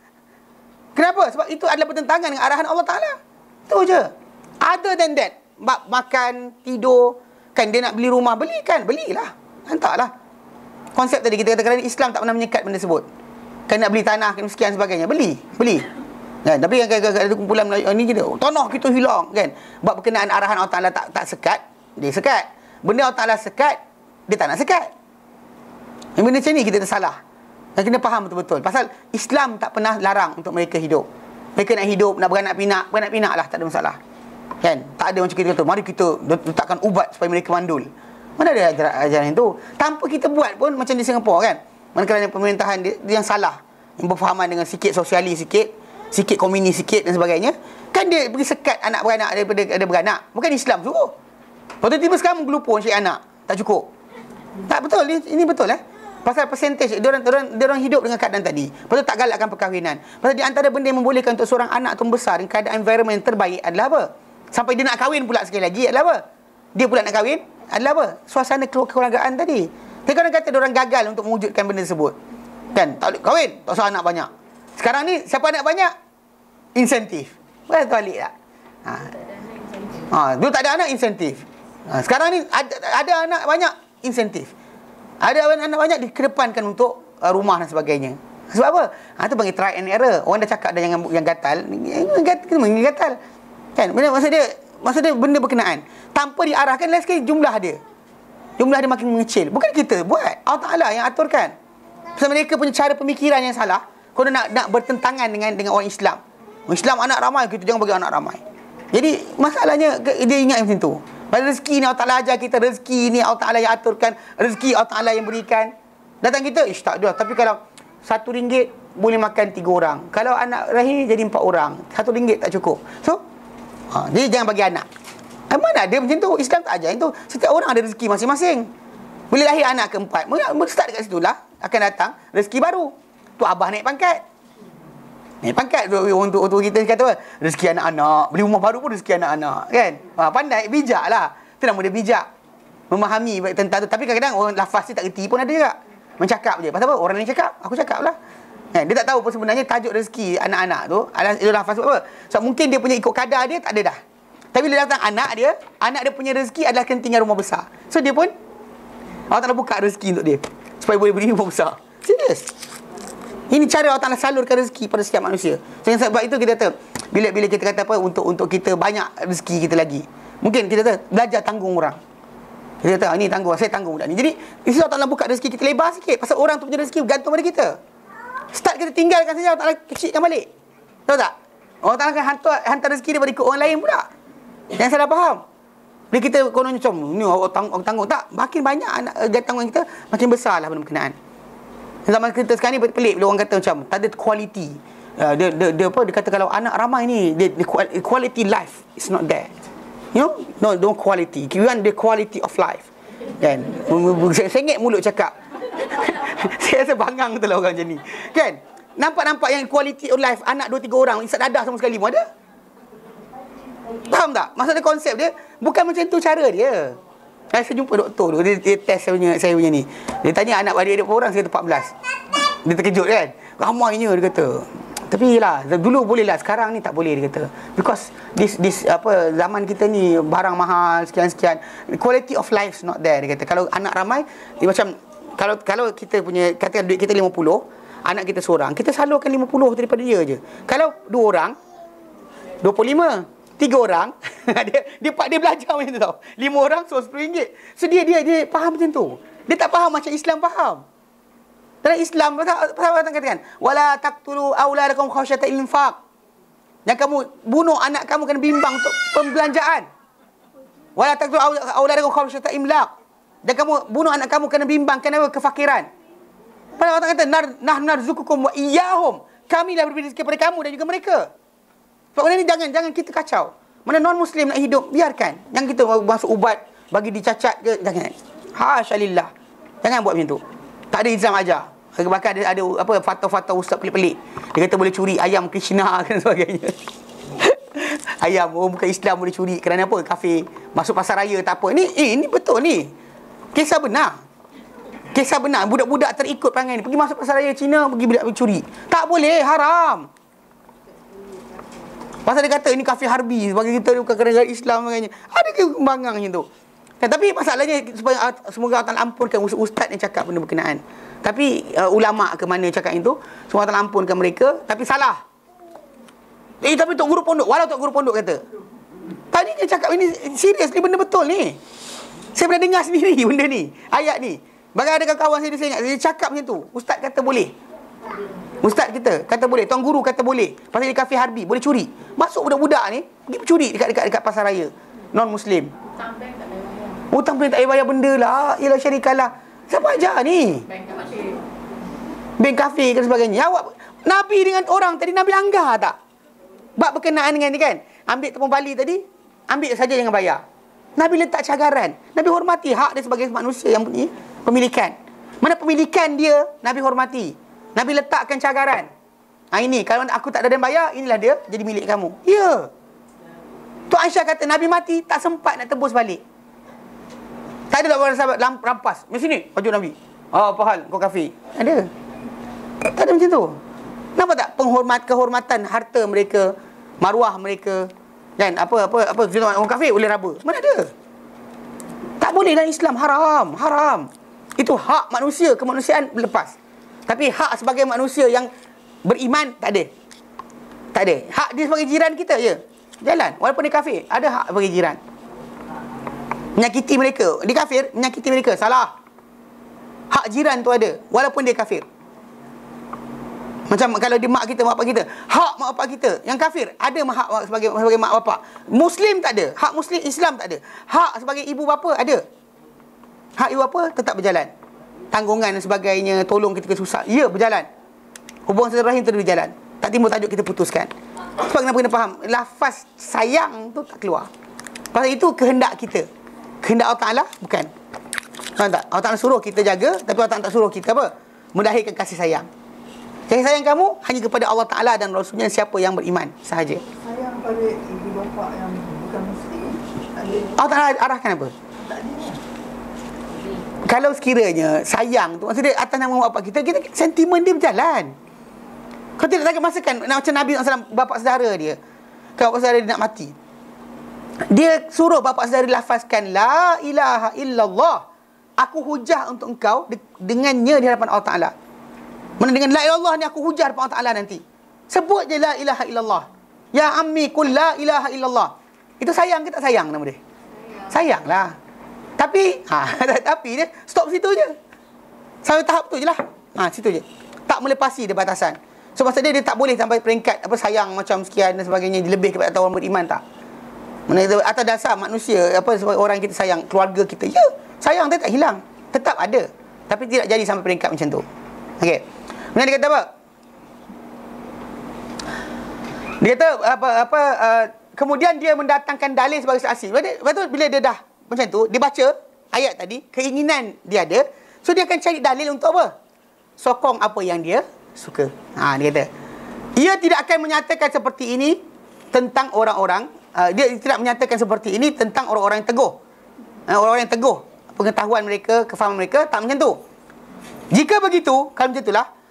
Kenapa? Sebab itu adalah bertentangan dengan arahan Allah Ta'ala. Itu je. Other than that, bab makan, tidur, kan dia nak beli rumah, belikan, belilah. Hantarlah. Konsep tadi kita katakan Islam tak pernah menyekat benda tersebut. Kan nak beli tanah, kan sekian sebagainya, beli, beli. Kan, tapi yang ada kumpulan Melayu ni kita, tanah kita hilang kan. Bab berkenaan arahan Allah Ta'ala tak tak sekat, dia sekat. Benda Allah Ta'ala sekat, dia tak nak sekat. Yang benda macam ni kita tersalah. Dan kena faham betul-betul. Pasal Islam tak pernah larang untuk mereka hidup. Mereka nak hidup, nak beranak pinak, beranak pinak lah, tak ada masalah. Kan? Tak ada macam kita kata, mari kita letakkan ubat supaya mereka mandul. Mana ada ajaran, ajaran itu? Tanpa kita buat pun macam di Singapura kan. Manakala pemerintahan dia, dia yang salah, yang berfahaman dengan sikit sosialis sikit, sikit komunis sikit dan sebagainya. Kan dia pergi sekat anak beranak daripada ada beranak. Bukan Islam suruh. Lepas tu tiba sekarang menggelupur syek anak. Tak cukup. Tak betul. Ini, ini betul eh. Pasal percentage dia orang, dia orang, dia orang hidup dengan keadaan tadi. Pasal tak galakkan perkahwinan. Pasal di antara benda yang membolehkan untuk seorang anak tu membesar dengan keadaan environment yang terbaik adalah apa? Sampai dia nak kahwin pula sekali lagi adalah apa? Dia pula nak kahwin adalah apa? Suasana kekeluargaan tadi. Tapi orang kata dia orang gagal untuk mewujudkan benda tersebut. Kan? Tak boleh kahwin, tak usah anak banyak. Sekarang ni siapa anak banyak? Insentif. Boleh balik tak? Ha. Ha, dulu tak ada anak, insentif. Ha, sekarang ni ada, ada anak banyak, insentif. Ada anak banyak dikedepankan untuk uh, rumah dan sebagainya. Sebab apa? Ha, tu panggil try and error. Orang dah cakap dah yang yang gatal, yang gatal, yang gatal. Kan? Benda maksud dia, maksud dia benda berkenaan. Tanpa diarahkan, lagi sekali jumlah dia. Jumlah dia makin mengecil. Bukan kita buat. Allah Ta'ala yang aturkan. Sebab mereka punya cara pemikiran yang salah. Kau nak nak bertentangan dengan dengan orang Islam. Orang Islam anak ramai, kita jangan bagi anak ramai. Jadi masalahnya dia ingat macam tu. Pada rezeki ni Allah Ta'ala ajar kita, rezeki ni Allah Ta'ala yang aturkan, rezeki Allah Ta'ala yang berikan. Datang kita, ish tak ada. Tapi kalau satu ringgit boleh makan tiga orang. Kalau anak rahim jadi empat orang. Satu ringgit tak cukup. So, ha, jadi jangan bagi anak. Eh, mana ada macam tu? Islam tak ajar itu. Setiap orang ada rezeki masing-masing. Bila lahir anak keempat, start dekat situ lah. Akan datang rezeki baru. Tu abah naik pangkat. Naik pangkat tu untuk, untuk kita kata apa? Rezeki anak-anak. Beli rumah baru pun rezeki anak-anak. Kan? Ha, pandai, bijak lah. Itu nama dia bijak. Memahami tentang tu. Tapi kadang-kadang orang lafaz dia tak reti pun ada juga. Mencakap je. Pasal apa? Orang lain cakap, aku cakap lah. Kan? Dia tak tahu pun sebenarnya tajuk rezeki anak-anak tu adalah lafaz apa. Sebab mungkin dia punya ikut kadar dia tak ada dah. Tapi bila datang anak dia, anak dia punya rezeki adalah kena tinggal rumah besar. So dia pun Allah Ta'ala buka rezeki untuk dia supaya boleh beli rumah besar. Serius. Ini cara Allah Ta'ala salurkan rezeki pada setiap manusia. So, sebab itu kita kata, bila bila kita kata apa, untuk untuk kita banyak rezeki kita lagi, mungkin kita kata belajar tanggung orang. Kita kata, ni tanggung, saya tanggung budak ni. Jadi isi Allah Ta'ala buka rezeki kita lebar sikit. Pasal orang tu punya rezeki bergantung pada kita. Start kita tinggalkan saja, Allah Ta'ala kecilkan balik. Tahu tak? Allah Ta'ala akan hantar, hantar rezeki daripada ikut orang lain pula. Yang salah faham. Bila kita konon macam ni orang tanggung, tanggung tak, makin banyak anak tanggungan kita, makin besarlah benda berkenaan. Zaman kita sekarang ni pelik bila orang kata macam tak ada quality. Uh, dia, dia dia apa dia kata kalau anak ramai ni, dia, the quality life is not there. You know? No, don't quality. You want the quality of life. Kan? Sengit mulut cakap. Saya rasa bangang betul lah orang macam ni. Kan? Nampak-nampak yang quality of life anak dua tiga orang, isap dadah sama sekali pun ada. Faham tak? Maksudnya konsep dia bukan macam tu cara dia. Saya jumpa doktor tu, dia, dia test saya punya, saya punya ni. Dia tanya anak beradik dia berapa orang, saya kata empat belas. Dia terkejut kan? Ramainya dia kata. Tapi lah dulu boleh lah, sekarang ni tak boleh dia kata. Because this this apa zaman kita ni barang mahal sekian-sekian. Quality of life not there dia kata. Kalau anak ramai dia macam kalau kalau kita punya katakan duit kita lima puluh, anak kita seorang, kita salurkan lima puluh daripada dia je. Kalau dua orang dua puluh lima, tiga orang dia dia dia belajar macam tu tau. Lima orang so sepuluh ringgit. So dia dia dia faham macam tu. Dia tak faham macam Islam faham. Dalam Islam pasal Allah katakan wala taqtulu auladakum khasyata infaq. Yang kamu bunuh anak kamu kena bimbang untuk pembelanjaan. Wala taqtulu auladakum khasyata imlaq. Dan kamu bunuh anak kamu kena bimbang kerana kefakiran. Pada Allah kata nah narzukukum wa iyyahum. Kami dah berberi rezeki kepada kamu dan juga mereka. Sebab benda ni jangan jangan kita kacau. Mana non muslim nak hidup biarkan. Jangan kita masuk ubat bagi dicacat ke, jangan. Hasyalillah. Jangan buat macam tu. Tak ada Islam ajar. Bahkan ada, ada apa fatwa-fatwa ustaz pelik-pelik. Dia kata boleh curi ayam Krishna dan sebagainya. Ayam oh bukan Islam boleh curi kerana apa? Kafir. Masuk pasar raya tak apa. Ni eh ini betul ni. Kisah benar. Kisah benar. Budak-budak terikut perangai ni. Pergi masuk pasar raya Cina, pergi budak curi. Tak boleh, haram. Pasal dia kata ini kafir harbi sebagai kita bukan kerana Islam sebagainya. Ada ke kembangan macam tu. Dan, tapi masalahnya supaya semoga Allah ampunkan ustaz yang cakap benda berkenaan. Tapi uh, ulama ke mana cakap itu, semoga Allah ampunkan mereka, tapi salah. Eh tapi tok guru pondok, walau tok guru pondok kata. Tadi dia cakap ini serius ni benda betul ni. Saya pernah dengar sendiri benda ni, ayat ni. Bagi ada kawan saya, saya ingat dia cakap macam tu. Ustaz kata boleh. Ustaz kita kata boleh, tuan guru kata boleh. Pasal dia kafir harbi, boleh curi. Masuk budak-budak ni pergi curi dekat dekat dekat pasar raya non muslim. Hutang pun tak payah bayar benda lah. Ialah syarikalah. Siapa ajar ni? Bank kafir. Bank kafir dan sebagainya. Awak Nabi dengan orang tadi Nabi langgar tak? Bab berkenaan dengan ni kan. Ambil tepung bali tadi, ambil saja jangan bayar. Nabi letak cagaran. Nabi hormati hak dia sebagai manusia yang punya pemilikan. Mana pemilikan dia Nabi hormati. Nabi letakkan cagaran. Ha ini kalau aku tak ada dan bayar, inilah dia jadi milik kamu. Ya. Tu Aisyah kata Nabi mati tak sempat nak tebus balik. Tak ada orang sahabat rampas. Mesti ni baju Nabi. Oh, apa hal? Kau kafir. Ada. Tak ada macam tu. Nampak tak penghormat kehormatan harta mereka, maruah mereka, kan? Apa apa apa orang kafir boleh raba. Mana ada? Tak boleh dalam Islam, haram, haram. Itu hak manusia, kemanusiaan lepas. Tapi hak sebagai manusia yang beriman tak ada. Tak ada. Hak dia sebagai jiran kita je. Jalan walaupun dia kafir, ada hak sebagai jiran. Menyakiti mereka, dia kafir, menyakiti mereka, salah. Hak jiran tu ada walaupun dia kafir. Macam kalau dia mak kita, mak bapak kita, hak mak bapak kita yang kafir, ada hak sebagai sebagai mak bapak. Muslim tak ada, hak muslim Islam tak ada. Hak sebagai ibu bapa ada. Hak ibu bapa tetap berjalan. Tanggungan dan sebagainya, tolong ketika susah, ya berjalan. Hubungan silaturahim terus berjalan. Tak timbul tajuk kita putuskan. Sebab kenapa kena faham, lafaz sayang tu tak keluar. Pasal itu kehendak kita. Kehendak Allah Ta'ala bukan. Faham tak? Allah Ta'ala suruh kita jaga, tapi Allah Ta'ala tak suruh kita apa? Mendahirkan kasih sayang. Kasih sayang kamu hanya kepada Allah Ta'ala dan Rasulnya, siapa yang beriman sahaja. Sayang pada ibu bapa yang bukan muslim. Allah Ta'ala arahkan apa? Kalau sekiranya sayang tu maksudnya atas nama mak bapak kita, kita sentimen dia berjalan. Kau tidak takkan masakan macam Nabi sallallahu alaihi wasallam, bapa saudara dia. Kalau bapa saudara dia nak mati, dia suruh bapa saudara lafazkan la ilaha illallah. Aku hujah untuk engkau dengannya di hadapan Allah Ta'ala. Mana dengan la ilaha illallah ni aku hujah hadapan Allah Ta'ala nanti. Sebut je la ilaha illallah. Ya ammi kul la ilaha illallah. Itu sayang ke tak sayang nama dia? Sayang lah. Tapi ha, tapi dia stop situ je. Sampai tahap tu je lah. Ha, situ je. Tak melepasi dia batasan. So maksud dia, dia tak boleh sampai peringkat apa sayang macam sekian dan sebagainya, lebih kepada orang beriman tak. Mana atas dasar manusia, apa sebagai orang kita sayang keluarga kita, ya, sayang dia tak hilang, tetap ada, tapi tidak jadi sampai peringkat macam tu. Okey. Kemudian dia kata apa? Dia kata apa apa uh, kemudian dia mendatangkan dalil sebagai saksi. Lepas tu bila dia dah macam tu, dia baca ayat tadi, keinginan dia ada, so dia akan cari dalil untuk apa? Sokong apa yang dia suka. Ha, dia kata ia tidak akan menyatakan seperti ini tentang orang-orang, uh, dia tidak menyatakan seperti ini tentang orang-orang yang teguh. Uh, orang-orang yang teguh pengetahuan mereka, kefahaman mereka, tak macam tu. Jika begitu, kalau macam itulah,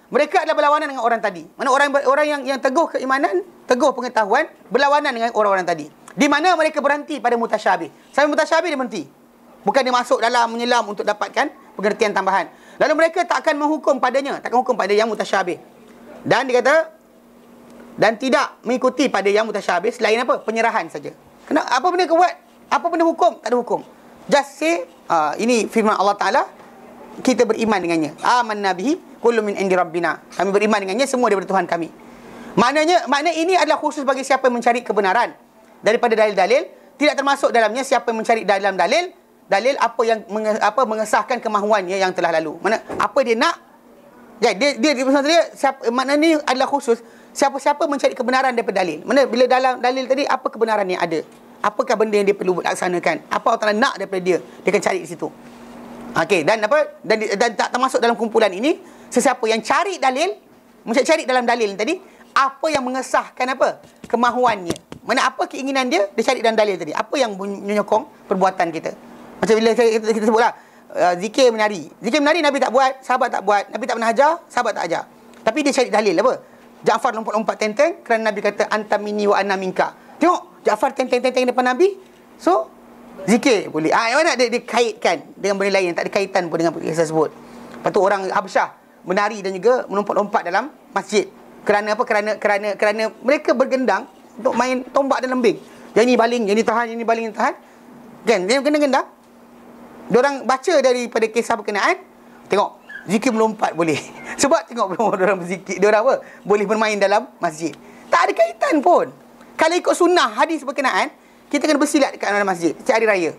Mereka adalah berlawanan dengan orang tadi. Mana orang orang yang yang teguh keimanan, teguh pengetahuan, berlawanan dengan orang-orang tadi. Di mana mereka berhenti pada mutasyabih. Sampai mutasyabih dia berhenti. Bukan dia masuk dalam menyelam untuk dapatkan pengertian tambahan. Lalu mereka tak akan menghukum padanya, tak akan hukum pada yang mutasyabih. Dan dia kata, dan tidak mengikuti pada yang mutasyabih selain apa? Penyerahan saja. Kena apa benda kau buat? Apa benda hukum? Tak ada hukum. Just say, uh, ini firman Allah Ta'ala, kita beriman dengannya. Amanna bihi kullu min indi rabbina. Kami beriman dengannya, semua daripada Tuhan kami. Maknanya, makna ini adalah khusus bagi siapa yang mencari kebenaran daripada dalil-dalil. Tidak termasuk dalamnya siapa yang mencari dalam dalil, dalil apa yang menge, apa mengesahkan kemahuannya yang telah lalu. Mana apa dia nak? Ya, dia dia, dia, dia siapa, makna ni adalah khusus siapa-siapa mencari kebenaran daripada dalil. Mana bila dalam dalil tadi apa kebenaran yang ada? Apakah benda yang dia perlu laksanakan? Apa Allah Taala nak daripada dia? Dia akan cari di situ. Okey, dan apa? Dan, dan tak termasuk dalam kumpulan ini sesiapa yang cari dalil, mencari dalam dalil tadi apa yang mengesahkan apa? Kemahuannya. Mana apa keinginan dia, dia cari dalam dalil tadi. Apa yang menyokong perbuatan kita? Macam bila kita, kita sebutlah uh, zikir menari. Zikir menari Nabi tak buat, sahabat tak buat. Nabi tak pernah ajar, sahabat tak ajar. Tapi dia cari dalil apa? Ja'far lompat-lompat tenteng kerana Nabi kata anta minni wa ana minka. Tengok, Ja'far tenteng-tenteng depan Nabi. So, zikir boleh. Ah, mana dia, dia kaitkan dengan benda lain yang tak ada kaitan pun dengan kisah tersebut. Lepas tu orang Habsyah menari dan juga melompat-lompat dalam masjid. Kerana apa? Kerana kerana kerana mereka bergendang untuk main tombak dan lembing. Yang ni baling, yang ni tahan, yang ni baling, yang tahan. Kan? Dia gendang-gendang. Diorang baca daripada kisah berkenaan, tengok, zikir melompat boleh. Sebab tengok diorang berzikir, diorang apa? Boleh bermain dalam masjid. Tak ada kaitan pun. Kalau ikut sunnah hadis berkenaan, kita kena bersilat dekat dalam masjid setiap hari raya.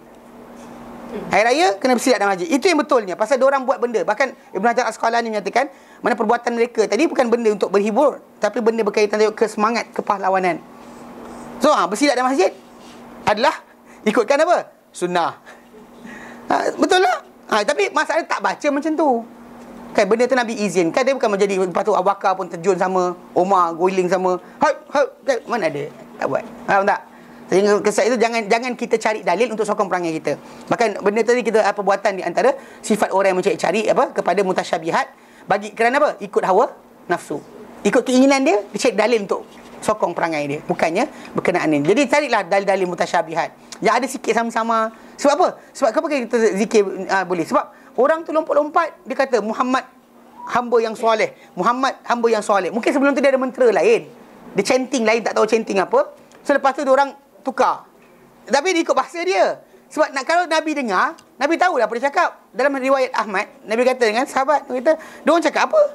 Hari raya kena bersilat dalam masjid. Itu yang betulnya. Pasal diorang buat benda. Bahkan Ibn Hajar Asqalani menyatakan, mana perbuatan mereka tadi bukan benda untuk berhibur, tapi benda berkaitan dengan kesemangat kepahlawanan. So, ha, bersilat dalam masjid adalah ikutkan apa? Sunnah. Ha, betul lah. Ha, tapi masalahnya tak baca macam tu. Kan benda tu Nabi izinkan. Dia bukan menjadi, lepas tu Abu Bakar pun terjun sama, Umar guling sama. Hap, hap, kan? Mana ada? Tak buat. Faham tak? Sehingga kesan itu jangan jangan kita cari dalil untuk sokong perangai kita. Bahkan benda tadi kita apa perbuatan di antara sifat orang yang mencari-cari apa kepada mutasyabihat bagi kerana apa? Ikut hawa nafsu. Ikut keinginan dia, dia cari dalil untuk sokong perangai dia. Bukannya berkenaan ini. Jadi carilah dalil-dalil mutasyabihat. Yang ada sikit sama-sama. Sebab apa? Sebab kenapa kita zikir uh, boleh? Sebab orang tu lompat-lompat, dia kata Muhammad hamba yang soleh. Muhammad hamba yang soleh. Mungkin sebelum tu dia ada mentera lain. Dia chanting lain, tak tahu chanting apa. So lepas tu dia orang tukar. Tapi dia ikut bahasa dia. Sebab nak, kalau Nabi dengar, Nabi tahulah apa dia cakap. Dalam riwayat Ahmad, Nabi kata dengan sahabat, dia kata, dia orang cakap apa?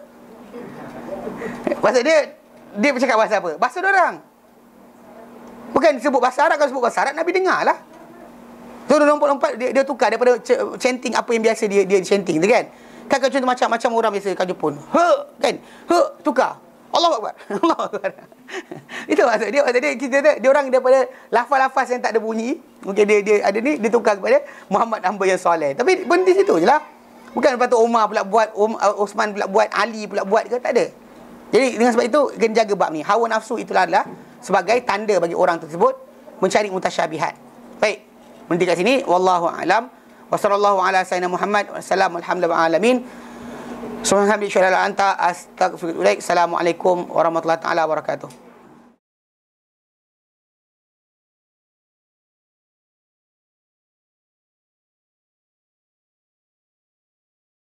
Maksud dia, dia bercakap bahasa apa? Bahasa dia orang. Bukan sebut bahasa Arab. Kalau sebut bahasa Arab, Nabi dengar lah. So dia lompat-lompat, dia, dia tukar daripada chanting apa yang biasa dia dia chanting tu kan. Kan kalau contoh macam macam orang biasa kat Jepun. He, kan? He, tukar. Allahu Akbar. Allahu Akbar. Itu maksud dia. Maksud dia, kita, dia orang daripada lafaz-lafaz yang tak ada bunyi. Mungkin dia dia ada ni, dia tukar kepada Muhammad hamba yang soleh. Tapi berhenti situ je lah. Bukan lepas tu Umar pula buat, um, Osman pula buat, Ali pula buat ke, tak ada. Jadi dengan sebab itu, kena jaga bab ni. Hawa nafsu itulah adalah sebagai tanda bagi orang tersebut mencari mutasyabihat. Baik. Berhenti kat sini. Wallahu a'lam. Wa sallallahu ala sayyidina Muhammad. Wassalamu alhamdulillah alamin. Subhanallah anta astaghfiruka. Assalamualaikum warahmatullahi taala wabarakatuh.